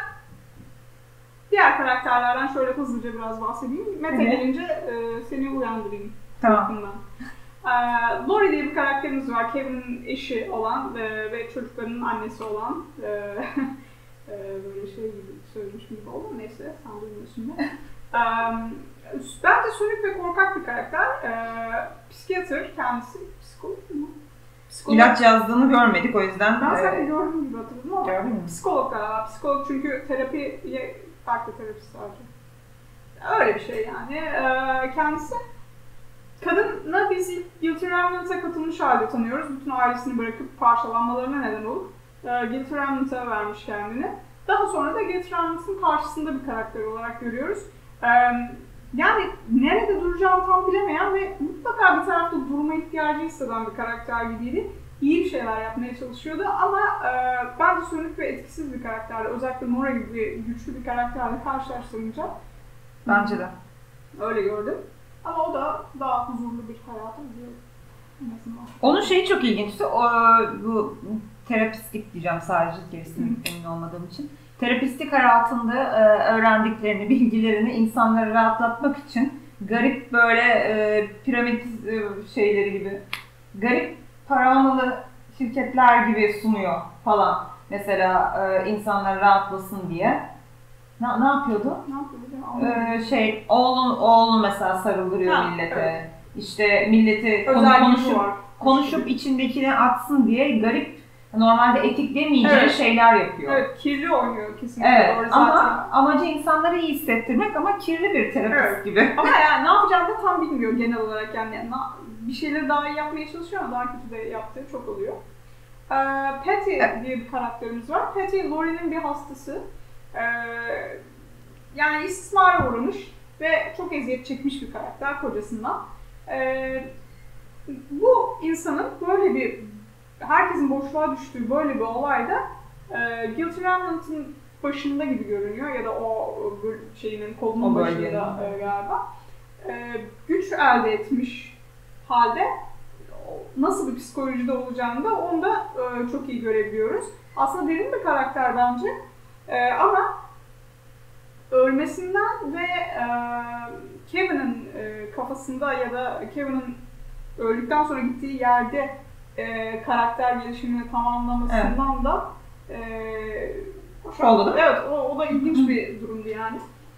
S2: diğer karakterlerden şöyle hızlıca biraz bahsedeyim. Mete
S1: Evet.
S2: gelince e, seni uyandırayım.
S1: Tamam.
S2: Bundan. Ee, Lori diye bir karakterimiz var. Kevin'in eşi olan e, ve çocuklarının annesi olan e, e, böyle şey gibi söylemiş gibi oldu. Neyse sen duymuyorsun da. Ee, bence sönük ve korkak bir karakter. Ee, psikiyatr kendisi. Psikolog mu? Psikolog.
S1: İlaç yazdığını görmedik o yüzden.
S2: Ben
S1: e,
S2: sanki gördüm gibi hatırladım ama.
S1: Gördün mü?
S2: Psikolog galiba. Psikolog çünkü terapiye farklı terapist sadece. Öyle bir şey yani. Ee, kendisi kadına biz Guilty Remnant'a katılmış halde tanıyoruz. Bütün ailesini bırakıp parçalanmalarına neden olup e, Guilty Remnant'a vermiş kendini. Daha sonra da Guilty Remnant'ın karşısında bir karakter olarak görüyoruz. E, yani nerede duracağını tam bilemeyen ve mutlaka bir tarafta durma ihtiyacı hisseden bir karakter gibiydi. İyi bir şeyler yapmaya çalışıyordu ama e, bence sönük ve etkisiz bir karakterdi. Özellikle Nora gibi güçlü bir karakterle karşılaştırınca
S1: Bence de.
S2: öyle gördüm. Ama o da daha huzurlu bir hayatı biliyor. En azından.
S1: Onun şeyi çok ilginçti. O, bu terapistlik diyeceğim sadece gerisini emin olmadığım için. Terapistlik hayatında e, öğrendiklerini, bilgilerini insanları rahatlatmak için garip böyle e, piramit e, şeyleri gibi, garip paramalı şirketler gibi sunuyor falan. Mesela e, insanlar rahatlasın diye. Ne, ne yapıyordu?
S2: Ne yapıyor hocam?
S1: Ee, şey, oğlun, oğlun mesela sarıldırıyor
S2: Ha,
S1: millete.
S2: evet.
S1: İşte milleti konu-
S2: Özel
S1: konuşup,
S2: gücü var.
S1: konuşup içindekini atsın diye garip, normalde etik demeyeceği
S2: Evet.
S1: şeyler yapıyor.
S2: Evet, kirli oynuyor kesinlikle.
S1: Evet,
S2: Doğru zaten.
S1: ama amacı insanları iyi hissettirmek ama kirli bir terapist
S2: Evet.
S1: gibi.
S2: Ama yani ne yapacağını da tam bilmiyor genel olarak yani. Yani na- bir şeyleri daha iyi yapmaya çalışıyor ama daha kötü de yaptığı çok oluyor. Ee, Patty diye bir karakterimiz var. Patty, Lori'nin bir hastası. Ee, yani istismara uğramış ve çok eziyet çekmiş bir karakter kocasından. Ee, bu insanın böyle bir, herkesin boşluğa düştüğü böyle bir olayda e, Guilty Remnant'ın başında gibi görünüyor ya da o şeyinin kolunun başında e, galiba. E, güç elde etmiş halde nasıl bir psikolojide olacağını da onu da e, çok iyi görebiliyoruz. Aslında derin bir karakter bence. E, ama ölmesinden ve e, Kevin'in e, kafasında ya da Kevin'in öldükten sonra gittiği yerde e, karakter gelişimini tamamlamasından evet. da e,
S1: hoş oldu değil mi?
S2: Evet, o, o da ilginç bir durumdu yani.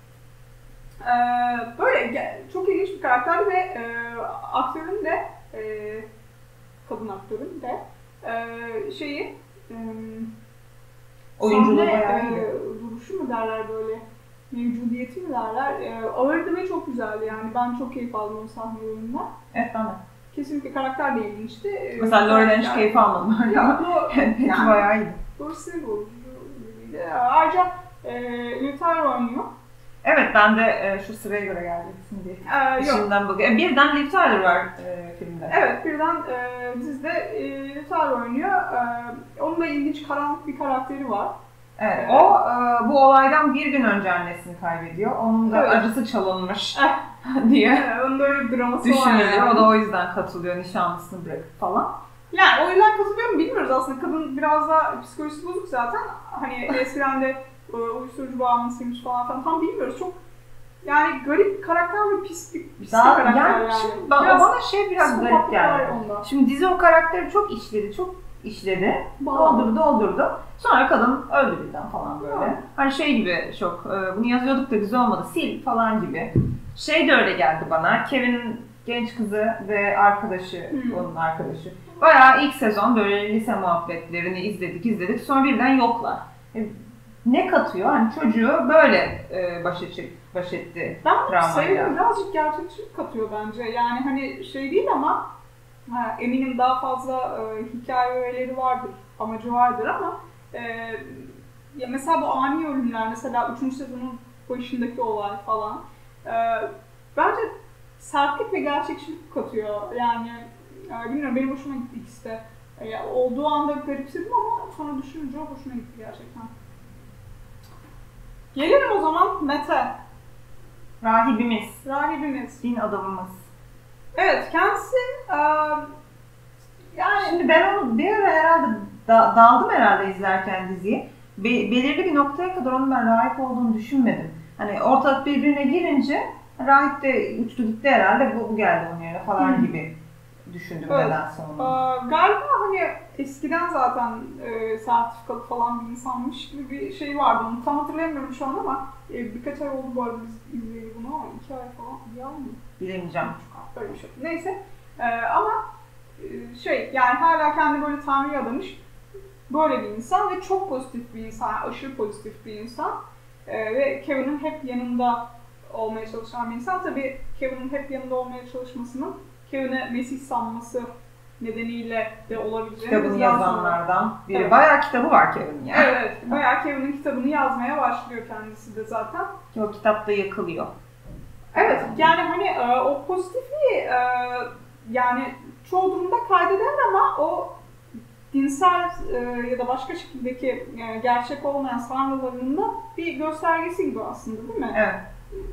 S2: E, böyle çok ilginç bir karakter ve e, aktörün de e, kadın aktörün de e, şeyi e,
S1: oyunculuğu
S2: sahne,
S1: bayağı
S2: e,
S1: iyi.
S2: duruşu mu derler böyle, mevcudiyeti mi derler, e, ağırdı ve çok güzeldi yani ben çok keyif aldım o sahnelerinden.
S1: Evet ben de.
S2: Kesinlikle karakter de ilginçti. E,
S1: mesela Lauren'den hiç keyif almadım ama peki yani, bayağı iyiydi.
S2: Doğru sinir bozucu. Ayrıca e, Liv oynuyor.
S1: Evet, ben de e, şu sıraya göre geleceksin diye.
S2: Ee,
S1: Şimdiden bak. E, birden Liv Tyler var e, filmde.
S2: Evet, birden e, dizide e, Liv Tyler oynuyor. E, onun da ilginç, karanlık bir karakteri var.
S1: Evet, ee, o e, bu olaydan bir gün önce annesini kaybediyor. Onun da evet. acısı çalınmış diye
S2: evet, onun da öyle bir draması
S1: düşünülüyor.
S2: Yani.
S1: O da o yüzden katılıyor, nişanlısını bırakıp falan.
S2: Yani o yüzden katılıyor mu bilmiyoruz aslında. Kadın biraz da psikolojisi bozuk zaten. Hani eskiden de e, uyuşturucu bağımlısıymış falan filan. Tam bilmiyoruz. Çok yani garip bir karakter ve pis bir, pis
S1: Daha,
S2: bir karakter
S1: yani.
S2: yani.
S1: Şimdi bana, bana şey biraz garip geldi.
S2: Onda.
S1: Şimdi dizi o karakteri çok işledi, çok işledi.
S2: Bağlı.
S1: Doldurdu, doldurdu. Sonra kadın öldü birden falan böyle. Ha. Hani şey gibi çok, e, bunu yazıyorduk da güzel olmadı, sil falan gibi. Şey de öyle geldi bana. Kevin'in genç kızı ve arkadaşı, hmm. onun arkadaşı. Bayağı ilk sezon böyle lise muhabbetlerini izledik, izledik. Sonra birden yoklar. E, ne katıyor? Hani çocuğu böyle e, baş, etti, baş etti.
S2: Ben sevdim, birazcık gerçekçilik katıyor bence. Yani hani şey değil ama ha, eminim daha fazla e, hikaye öğeleri vardır, amacı vardır ama e, ya mesela bu ani ölümler, mesela üçüncü sezonun başındaki olay falan e, bence sertlik ve gerçekçilik katıyor. Yani e, bilmiyorum, benim hoşuma gitti ikisi de. E, olduğu anda garipsedim ama sonra düşününce hoşuma gitti gerçekten. Gelelim o zaman Mete.
S1: Rahibimiz.
S2: Rahibimiz.
S1: Din adamımız.
S2: Evet, kendisi e, yani...
S1: Şimdi ben onu bir ara herhalde da, daldım herhalde izlerken diziyi. Be, belirli bir noktaya kadar onun ben rahip olduğunu düşünmedim. Hani ortalık birbirine girince rahip de uçtu gitti herhalde, bu, bu geldi onun yerine falan hmm. gibi düşündüm evet. nedense onu.
S2: Ee, galiba hani eskiden zaten e, sertifikalı falan bir insanmış gibi bir şey vardı. Onu tam hatırlayamıyorum şu an ama e, birkaç ay oldu bu arada biz izleyelim bunu ama iki ay falan, bir ay mı?
S1: Bilemeyeceğim.
S2: Böyle bir şey. Neyse e, ama e, şey yani hala kendi böyle Tanrı'ya adamış böyle bir insan ve çok pozitif bir insan, aşırı pozitif bir insan e, ve Kevin'in hep yanında olmaya çalışan bir insan. Tabii Kevin'in hep yanında olmaya çalışmasının Kevin'e Mesih sanması nedeniyle de olabileceğini
S1: kitabını yazanlardan biri. Evet. Bayağı kitabı var Kevin'in yani.
S2: Evet, bayağı Kevin'in kitabını yazmaya başlıyor kendisi de zaten.
S1: Ki o kitap da yakılıyor.
S2: Evet, yani hani o pozitifliği yani çoğu durumda kaydeder ama o dinsel ya da başka şekildeki gerçek olmayan sanrılarının da bir göstergesi gibi aslında, değil mi?
S1: Evet.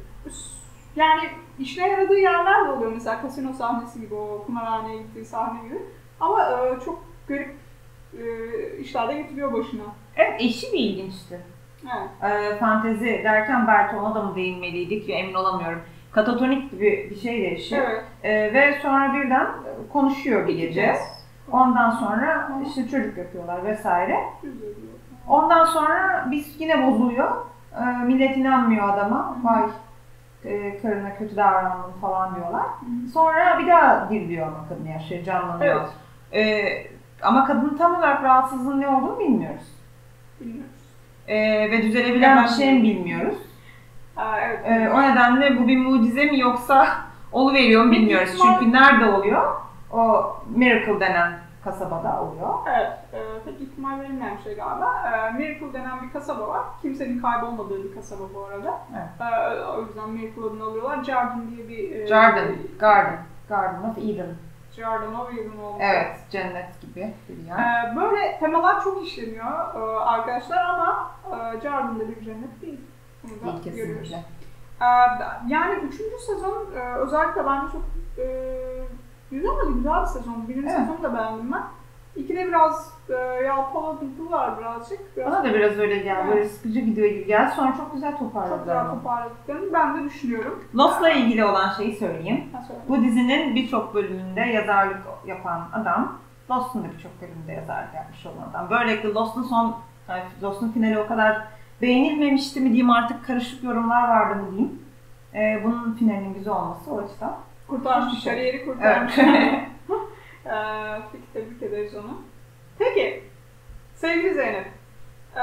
S2: Yani işine yaradığı yerler de oluyor, mesela kasino sahnesi gibi, o kumarhaneye gittiği sahne gibi. Ama e, çok garip e, işler de getiriyor başına.
S1: Evet, eşi bir ilginçti.
S2: Evet.
S1: E, fantezi derken belki ona da mı değinmeliydik ya, emin olamıyorum. Katatonik gibi bir şey de eşi.
S2: Evet.
S1: E, ve sonra birden konuşuyor bir gece. Ondan sonra işte çocuk yapıyorlar vesaire. Ondan sonra biz yine bozuluyor. E, millet inanmıyor adama. Vay. E, karına kötü davrandım falan diyorlar. Hı-hı. Sonra bir daha diriliyor ama kadın, yaşıyor, canlanıyor. Evet. E, ama kadının tam olarak rahatsızlığın ne olduğunu bilmiyoruz.
S2: Bilmiyoruz.
S1: E, ve düzelebilen evet, bir şey mi bilmiyoruz.
S2: Aa, evet,
S1: e, o nedenle bu bir mucize mi yoksa oluveriyor mu bilmiyoruz. İhtimal... Çünkü nerede oluyor? O Miracle denen kasabada oluyor.
S2: Evet, e, pek ihtimal verilmeyen bir şey galiba. E, Miracle denen bir kasaba var. Kimsenin kaybolmadığı bir kasaba bu arada. Evet. E, o yüzden Miracle adını alıyorlar. Jarden diye bir... E,
S1: Jarden, Garden, Garden of Eden.
S2: Gerard'ın o yüzden oldu.
S1: Evet, cennet gibi bir yer.
S2: Ee, böyle temalar çok işleniyor e, arkadaşlar ama e, Gerard'ın da bir cennet değil. Bunu da
S1: Değil kesinlikle.
S2: görüyoruz. Ee, yani üçüncü sezon e, özellikle bence çok e, güzel ama güzel bir sezon. Birinci
S1: Evet.
S2: sezonu da beğendim ben. İkide biraz e, yalpaladılar birazcık. Biraz
S1: Bana da biraz öyle geldi,
S2: Evet.
S1: böyle sıkıcı gidiyor gibi geldi. Sonra çok güzel
S2: çok
S1: toparladılar.
S2: güzel
S1: onu.
S2: toparladıklarını ben de düşünüyorum.
S1: Lost'la ilgili olan şeyi söyleyeyim.
S2: Ha, söyle.
S1: Bu dizinin birçok bölümünde yazarlık yapan adam, Lost'un da birçok bölümünde yazarlık yapmış olan adam. Böylelikle Lost'un son, yani Lost'un finali o kadar beğenilmemişti mi diyeyim, artık karışık yorumlar vardı mı diyeyim. Ee, bunun finalinin güzel olması o açıdan.
S2: Kurtarmış, kariyeri kurtarmış.
S1: Evet.
S2: Ee, peki tebrik ederiz onu. Peki, sevgili Zeynep. Ee,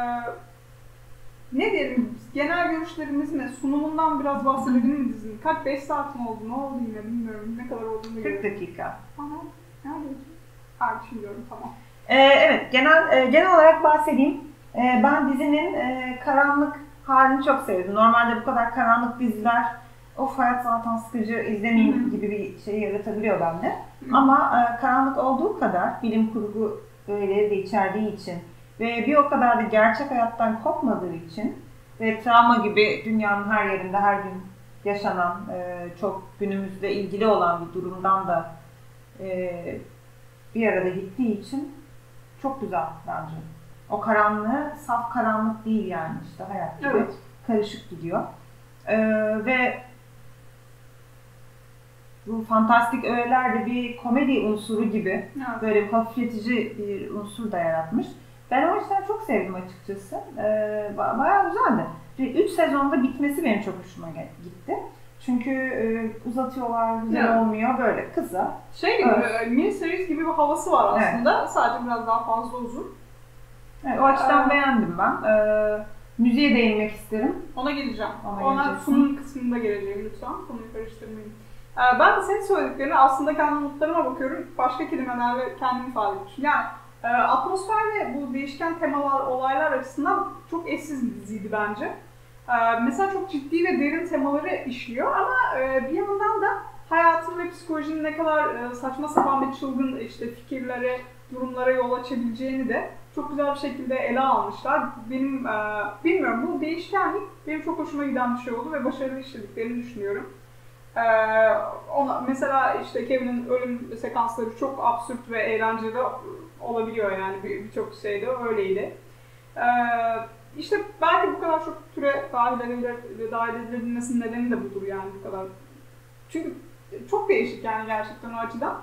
S2: ne diyelim, genel görüşlerimiz ne? Sunumundan biraz bahsedelim mi dizinin? Kaç, beş saat mi oldu? Ne oldu yine bilmiyorum. Ne kadar olduğunu
S1: kırk
S2: bilmiyorum.
S1: dakika.
S2: Tamam. Nerede? Abi şimdi diyorum, tamam.
S1: Ee, evet, genel e, genel olarak bahsedeyim. Ee, ben dizinin e, karanlık halini çok sevdim. Normalde bu kadar karanlık diziler, of hayat zaten sıkıcı, izlemeyeyim
S2: Hı hı.
S1: gibi bir şey yaratabiliyor bende.
S2: Hı.
S1: Ama e, karanlık olduğu kadar bilim kurgu öğeleri de içerdiği için ve bir o kadar da gerçek hayattan kopmadığı için ve travma gibi dünyanın her yerinde her gün yaşanan, e, çok günümüzde ilgili olan bir durumdan da e, bir arada gittiği için çok güzel bence. O karanlığı saf karanlık değil yani, işte hayat gibi
S2: Evet.
S1: karışık gidiyor. Ee, ve bu fantastik öğelerde bir komedi unsuru gibi
S2: Evet.
S1: böyle bir hafifletici bir unsur da yaratmış. Ben o yüzden çok sevdim açıkçası. Ee, bayağı güzeldi. üç sezonda bitmesi benim çok hoşuma gitti. Çünkü e, uzatıyorlar, güzel
S2: Evet.
S1: olmuyor, böyle kısa.
S2: Şey gibi,
S1: Evet.
S2: mini series gibi bir havası var aslında. Evet. Sadece biraz daha fazla uzun.
S1: Evet, o açıdan
S2: Ee,
S1: beğendim ben. Ee, müziğe değinmek isterim.
S2: Ona geleceğim.
S1: Ona
S2: Ona
S1: geleceksin.
S2: sunum kısmında geleceğim lütfen. Konuyu karıştırmayın. Ee, ben de senin söylediklerine aslında kendi notlarıma bakıyorum. Başka kelimelerle kendimi ifade etmişim. Yani e, atmosfer ve bu değişken temalar, olaylar açısından çok eşsiz bir diziydi bence. Ee, mesela çok ciddi ve derin temaları işliyor ama e, bir yandan da hayatın ve psikolojinin ne kadar e, saçma sapan bir çılgın işte fikirlere, durumlara yol açabileceğini de çok güzel bir şekilde ele almışlar. Benim, e, bilmiyorum, bu değişkenlik benim çok hoşuma giden bir şey oldu ve başarılı işlediklerini düşünüyorum. E, ona, mesela işte Kevin'in ölüm sekansları çok absürt ve eğlenceli olabiliyor yani birçok bir şeyde öyleydi. E, işte belki bu kadar çok türe dahil edilir, dahil edilebilmesinin nedeni de budur yani bu kadar. Çünkü çok değişik yani gerçekten o açıdan.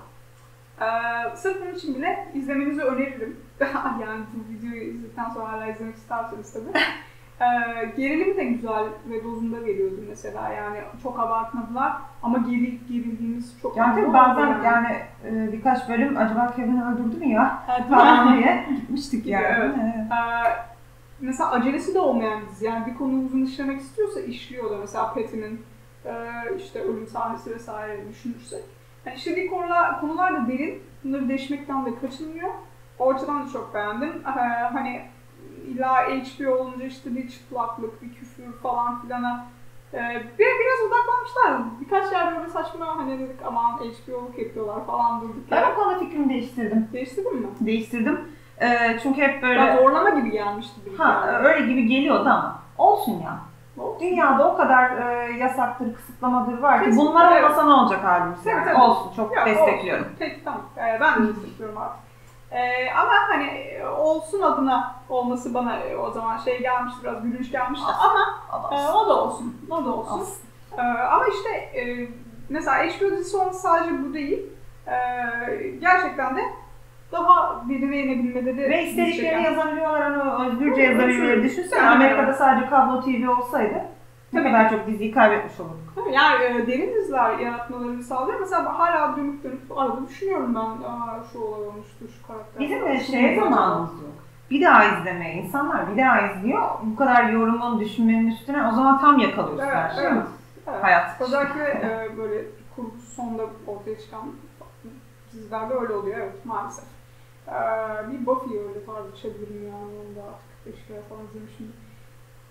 S2: Ee, sırf bunun için bile izlemenizi öneririm. Yani bu videoyu izledikten sonra hala izlemek isterseniz tabii. Ee, gerilim de güzel ve dozunda veriyordu mesela, yani çok abartmadılar ama geri, gerildiğimiz çok
S1: Yani tabii
S2: oldu
S1: bazen yani, yani e, birkaç bölüm acaba Kevin'i öldürdü mü ya
S2: Evet.
S1: falan diye gitmiştik yani.
S2: Evet.
S1: Evet.
S2: Ee, mesela acelesi de olmayan bir dizi, yani bir konuyu uzun işlemek istiyorsa işliyor da, mesela Patty'nin e, işte ölüm sahnesi vesaire düşünürsek. Yani işlediği konular, konular da derin, bunları deşmekten de kaçınmıyor. O açıdan da çok beğendim. Ee, hani illa H B O olunca işte bir çıplaklık, bir küfür falan filana e, bir, biraz odaklanmışlar. Birkaç yer böyle saçma, hani dedik aman H B O'luk yapıyorlar falan durduk
S1: Ben
S2: ya.
S1: o konuda fikrimi değiştirdim.
S2: Değiştirdin mi?
S1: Değiştirdim. Ee, çünkü hep
S2: Biraz
S1: böyle
S2: zorlama gibi gelmişti bir
S1: ha,
S2: yani.
S1: öyle gibi geliyordu ama olsun ya.
S2: Olsun.
S1: Dünyada o kadar e, yasaktır, kısıtlamadır var ki
S2: Kesinlikle,
S1: bunlar
S2: evet.
S1: olmasa ne olacak halimiz
S2: Tabii,
S1: yani.
S2: tabii.
S1: Olsun, çok
S2: Ya,
S1: destekliyorum.
S2: olsun. Peki tamam. Ee, ben de destekliyorum artık. Ee, ama hani e, olsun adına olması bana e, o zaman şey gelmişti, biraz gülünç gelmişti
S1: Olsun.
S2: ama e, o da olsun. O da olsun.
S1: Olsun.
S2: Ee, ama işte e, mesela H B O dizisi olması sadece bu değil. Ee, gerçekten de daha birine inebilmeleri
S1: Ve istediklerini
S2: çeken.
S1: yazabiliyorlar, onu özgürce
S2: Evet,
S1: yazabiliyorlar.
S2: özgür.
S1: Düşünsene
S2: Yani,
S1: Amerika'da
S2: evet.
S1: sadece kablo T V olsaydı ne
S2: Tabii
S1: kadar
S2: ki.
S1: çok diziyi kaybetmiş olurduk.
S2: Tabii yani e, derin diziler yaratmalarını sağlıyor. Mesela hala dönüp dönüp arada düşünüyorum ben, aa şu olay olmuştu, şu karakter.
S1: Bizim de
S2: şu
S1: şeye
S2: oldu
S1: zamanımız yok. Bir daha izlemeye, insanlar bir daha izliyor. Bu kadar yorumun, düşünmenin üstüne o zaman tam yakalıyorsun
S2: Evet,
S1: her şeyi.
S2: evet. Evet.
S1: Hayat.
S2: Özellikle e, böyle kurgusu sonda ortaya çıkan dizilerde öyle oluyor, evet maalesef. E, bir Buffy öyle tartışabilirim yani, onu da artık beş kere falan izlemişim.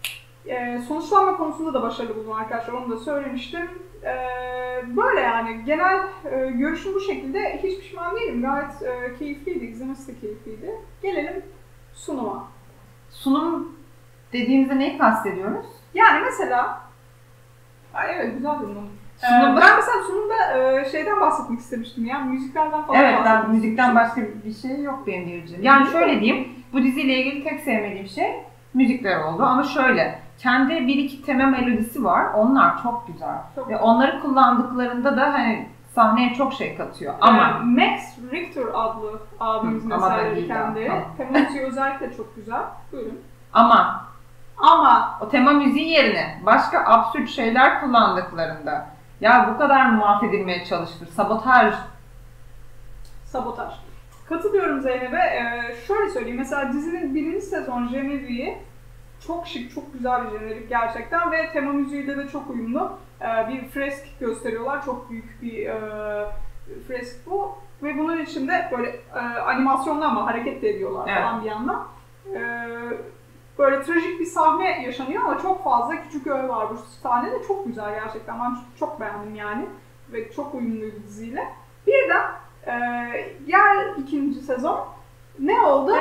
S2: E, sonuçlanma konusunda da başarılı buldum arkadaşlar, onu da söylemiştim. E, böyle yani genel e, görüşüm bu şekilde. Hiç pişman değilim, gayet e, keyifliydi, izlemesi de keyifliydi. Gelelim sunuma.
S1: Sunum dediğimizde neyi kastediyoruz?
S2: Yani mesela, ay evet güzel bir sunum.
S1: Sunumda...
S2: Ben mesela sunumda e, şeyden bahsetmek istemiştim ya, müziklerden falan
S1: evet,
S2: bahsetmek
S1: ben müzikten başka bir şey yok benim diyeceğim. Yani şöyle diyeyim, bu diziyle ilgili tek sevmediğim şey müzikler oldu ama şöyle, kendi bir iki tema melodisi var, onlar çok güzel. Çok ve onları kullandıklarında da hani sahneye çok şey katıyor. Ama
S2: ee, Max Richter adlı abimizin eserleri kendi. Tema müziği özellikle çok güzel. Buyurun.
S1: Ama
S2: Ama
S1: o tema müziği yerine başka absürt şeyler kullandıklarında ya bu kadar mı mahvedilmeye çalışılır? Sabotaj.
S2: Sabotaj. Katılıyorum Zeynep'e. Ee, şöyle söyleyeyim, mesela dizinin birinci sezon jeneriği çok şık, çok güzel bir jenerik gerçekten ve tema müziğiyle de çok uyumlu. Ee, bir fresk gösteriyorlar, çok büyük bir e, fresk bu ve bunun içinde böyle e, animasyonlu ama hareket de ediyorlar evet. falan bir yandan. Ee, böyle trajik bir sahne yaşanıyor ama çok fazla küçük öğe var bu sahnede, çok güzel gerçekten, ben çok, çok beğendim yani ve çok uyumluydu diziyle. Birden e, gel ikinci sezon ne oldu?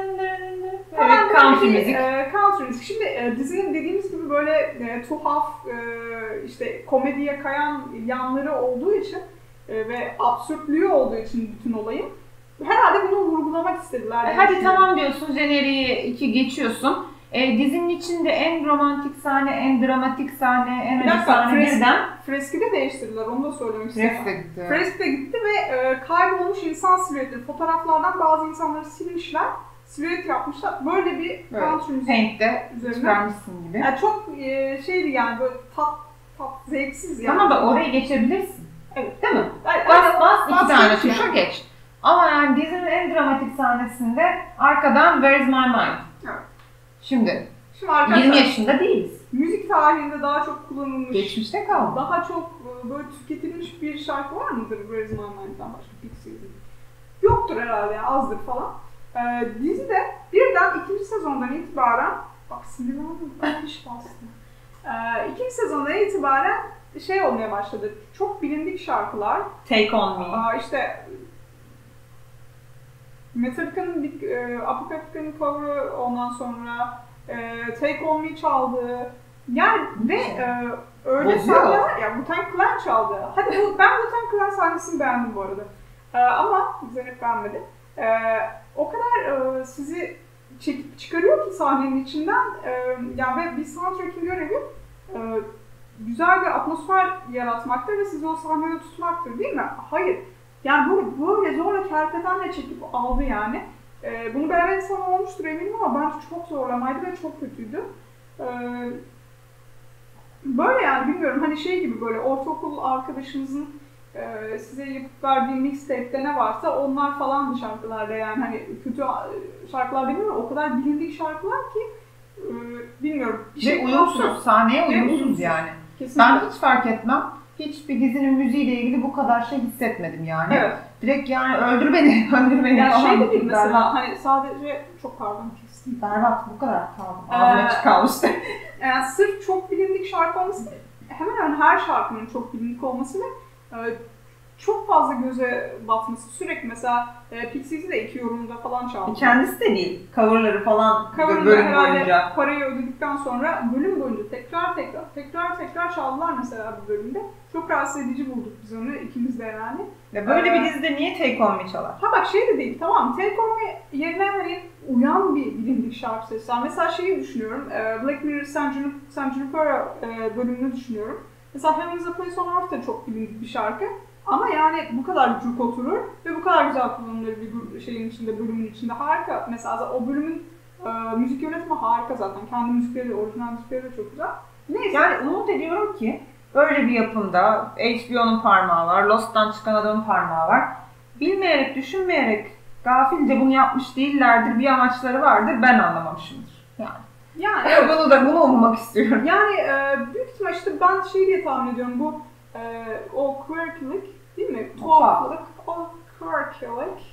S1: Evet, country müzik.
S2: E, country müzik. Şimdi e, dizinin dediğimiz gibi böyle e, tuhaf, e, işte komediye kayan yanları olduğu için e, ve absürtlüğü olduğu için bütün olayın herhalde bunu vurgulamak istediler.
S1: E, hadi tamam diyorsun, jeneriği iki geçiyorsun. E, dizinin içinde en romantik sahne, en dramatik sahne, en acı sahne fresk, birden.
S2: Freski de değiştirdiler, onu da söylemek istiyorum.
S1: Fresk de gitti.
S2: Fresk de gitti ve e, kaybolmuş insan silüetleri. Fotoğraflardan bazı insanları silmişler, silüet yapmışlar. Böyle bir country müzik
S1: Paint'te çıkarmışsın gibi.
S2: Yani çok e, şeydi yani, böyle tat, tat zevksiz yani.
S1: Tamam da orayı geçebilirsin.
S2: Evet.
S1: Değil mi?
S2: Yani,
S1: bas bas, bas iki tane tuşa
S2: yani.
S1: geç. Ama yani dizinin en dramatik sahnesinde arkadan Where's My Mind?
S2: Evet.
S1: Şimdi,
S2: Şimdi
S1: yirmi yaşında değiliz.
S2: Müzik tarihinde daha çok kullanılmış,
S1: geçmişte kaldı.
S2: Daha çok böyle tüketilmiş bir şarkı var mıdır Where's My Mind'den başka? Pixies'in. Yoktur herhalde yani, azdır falan. Ee, dizide birden ikinci sezondan itibaren, bak sinirlendim, ateş bastı. Ee, ikinci sezondan itibaren şey olmaya başladı, çok bilindik şarkılar.
S1: Take On Me.
S2: Aa, işte Metallica'nın bir e, Apocalyptica'nın cover'ı, ondan sonra e, Take On Me çaldı. Yani ve e, öyle sahneler, ya Wu-Tang Clan çaldı. Hadi bu, ben Wu-Tang Clan sahnesini beğendim bu arada. E, ama Zeynep beğenmedi. E, o kadar e, sizi çekip çıkarıyor ki sahnenin içinden. E, yani ve bir soundtrack'in görevi e, güzel bir atmosfer yaratmaktır ve sizi o sahnede tutmaktır, değil mi? Hayır. Yani böyle, böyle zorla kerpetenle çekip aldı yani. Ee, bunu beğenen insan olmuştur eminim ama bence çok zorlamaydı ve çok kötüydü. Ee, böyle yani bilmiyorum, hani şey gibi, böyle ortaokul arkadaşınızın e, size yapıp verdiği mixtape'te ne varsa onlar falandı şarkılarda yani, hani kötü şarkılar demiyorum, o kadar bilindik şarkılar ki e, bilmiyorum.
S1: Bir şey uyumsuz, uyumsuz, sahneye uyumsuz, uyumsuz yani. Kesinlikle. Ben hiç fark etmem. Hiçbir dizinin müziğiyle ilgili bu kadar şey hissetmedim yani.
S2: Evet.
S1: Direkt yani öldür beni, öldür beni
S2: yani
S1: falan.
S2: Şey de değil mesela, hani sadece çok pardon kestim.
S1: Berbat, bu kadar kaldı. Ağzım açık kalmıştı.
S2: Yani sırf çok bilindik şarkı olması, hemen hemen her şarkının çok bilindik olması ve e, çok fazla göze batması. Sürekli mesela e, Pixies'i de iki yorumda falan çaldı.
S1: Kendisi de değil, coverları falan
S2: Cover'da
S1: bölüm boyunca.
S2: Parayı ödedikten sonra bölüm boyunca tekrar tekrar tekrar tekrar çaldılar mesela bu bölümde. Çok rahatsız edici bulduk biz onu ikimiz de yani.
S1: Ya böyle ee, bir dizide niye Take On Me çalar?
S2: Ha bak şey de değil, tamam, Take On Me yerine hani uyan bir bilindik şarkı sesi. Mesela şeyi düşünüyorum, Black Mirror San Junipero bölümünü düşünüyorum. Mesela Heaven is a Place on Earth da çok bilindik bir şarkı. Ama yani bu kadar cuk oturur ve bu kadar güzel kullanılır bir şeyin içinde, bölümün içinde. Harika. Mesela o bölümün e, müzik yönetimi harika zaten. Kendi müzikleri de, orijinal müzikleri de çok güzel. Neyse.
S1: Yani umut ediyorum ki böyle bir yapımda H B O'nun parmağı var, Lost'tan çıkan adamın parmağı var. Bilmeyerek, düşünmeyerek, gafilce bunu yapmış değillerdir, bir amaçları vardır, ben anlamamışımdır. Yani.
S2: Yani
S1: evet. bunu da bunu ummak istiyorum.
S2: Yani e, büyük ihtimal işte ben şey diye tahmin ediyorum, bu e, o quirky'lik değil mi? Tuhaflık, o quirky'lik,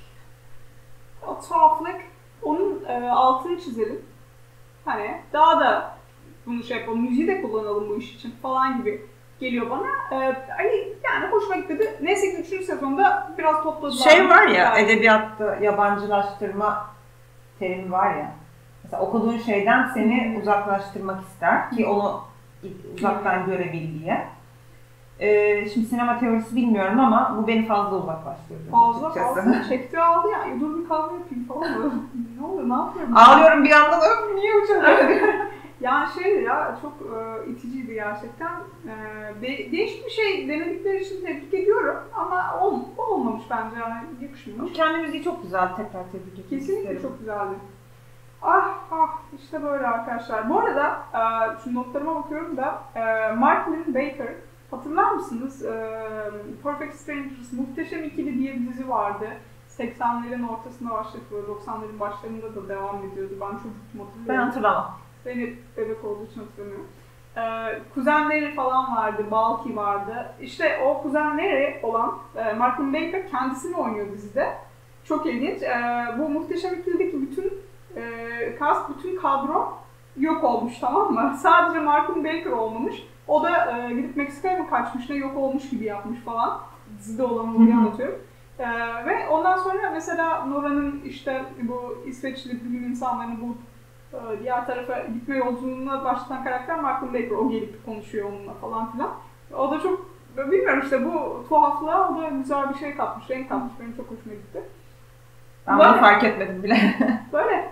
S2: o tuhaflık, onun e, altını çizelim. Hani daha da bunu şey yapalım, müziği de kullanalım bu iş için falan gibi geliyor bana. Ee, hani yani hoşuma gitmedi. Neyse ki üçüncü sezonda biraz topladılar.
S1: Şey var ya, edebiyatta yabancılaştırma terimi var ya. Mesela okuduğun şeyden seni hmm. uzaklaştırmak ister ki onu uzaktan hmm. görebil diye. Ee, şimdi sinema teorisi bilmiyorum ama bu beni fazla uzaklaştırdı.
S2: Fazla fazla çekti aldı ya. E, dur bir kahve yapayım falan. Ne oluyor, ne yapıyorum?
S1: Ağlıyorum bir yandan, öf niye uçuyorum?
S2: Yani şeydi ya, çok e, iticiydi gerçekten. E, de, değişik bir şey denedikleri için tebrik ediyorum ama ol, olmamış bence, yani yakışmamış.
S1: Kendi müziği çok güzel, tekrar tebrik etmek
S2: Kesinlikle
S1: isterim.
S2: çok güzeldi. Ah ah işte böyle arkadaşlar. Bu arada e, şu notlarıma bakıyorum da e, Mark Lynn Baker, hatırlar mısınız? E, Perfect Strangers, Muhteşem İkili diye bir dizi vardı. seksenlerin ortasında başladı, doksanların başlarında da devam ediyordu. Ben çocuktum, hatırlıyorum.
S1: Ben hatırlamam.
S2: Beni bebek olduğu için hatırlamıyorum. Ee, kuzenleri falan vardı, Balki vardı. İşte o kuzenleri olan e, Mark Lynn Baker kendisini oynuyor dizide. Çok ilginç. Ee, bu Muhteşem İkili'deki bütün e, cast, bütün kadro yok olmuş, tamam mı? Sadece Mark Lynn Baker olmamış. O da e, gidip Meksika'ya mı kaçmış, ne yok olmuş gibi yapmış falan. Dizide olan olayı anlatıyorum. Ee, ve ondan sonra mesela Nora'nın işte bu İsveçli bilim insanlarını bu diğer tarafa gitme yolculuğuna başlatan karakter Mark Lynn Baker. O gelip konuşuyor onunla falan filan. O da çok, bilmiyorum işte, bu tuhaflığa o da güzel bir şey katmış, renk katmış. Benim çok hoşuma gitti.
S1: Ben bunu fark etmedim bile.
S2: Böyle.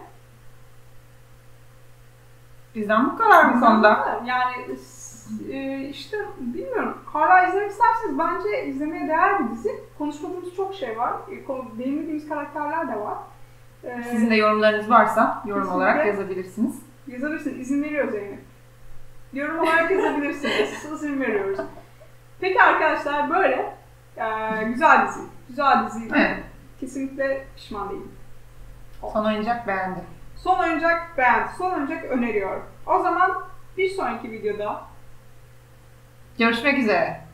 S1: Bizden bu kadar bu konuda.
S2: Yani işte bilmiyorum. Hala izlemek isterseniz bence izlemeye değer bir dizi. Konuşmadığımız çok şey var. Değinmediğimiz karakterler de var.
S1: Sizin de yorumlarınız varsa yorum Kesinlikle olarak yazabilirsiniz.
S2: Yazabilirsiniz. İzin veriyoruz Zeynep. Yorum olarak yazabilirsiniz. İzin veriyoruz. Peki arkadaşlar, böyle ee, güzel dizi. Güzel dizi.
S1: Evet.
S2: Kesinlikle pişman değilim.
S1: Son oyuncak beğendim.
S2: Son oyuncak beğendi. Son oyuncak öneriyor. O zaman bir sonraki videoda
S1: görüşmek üzere.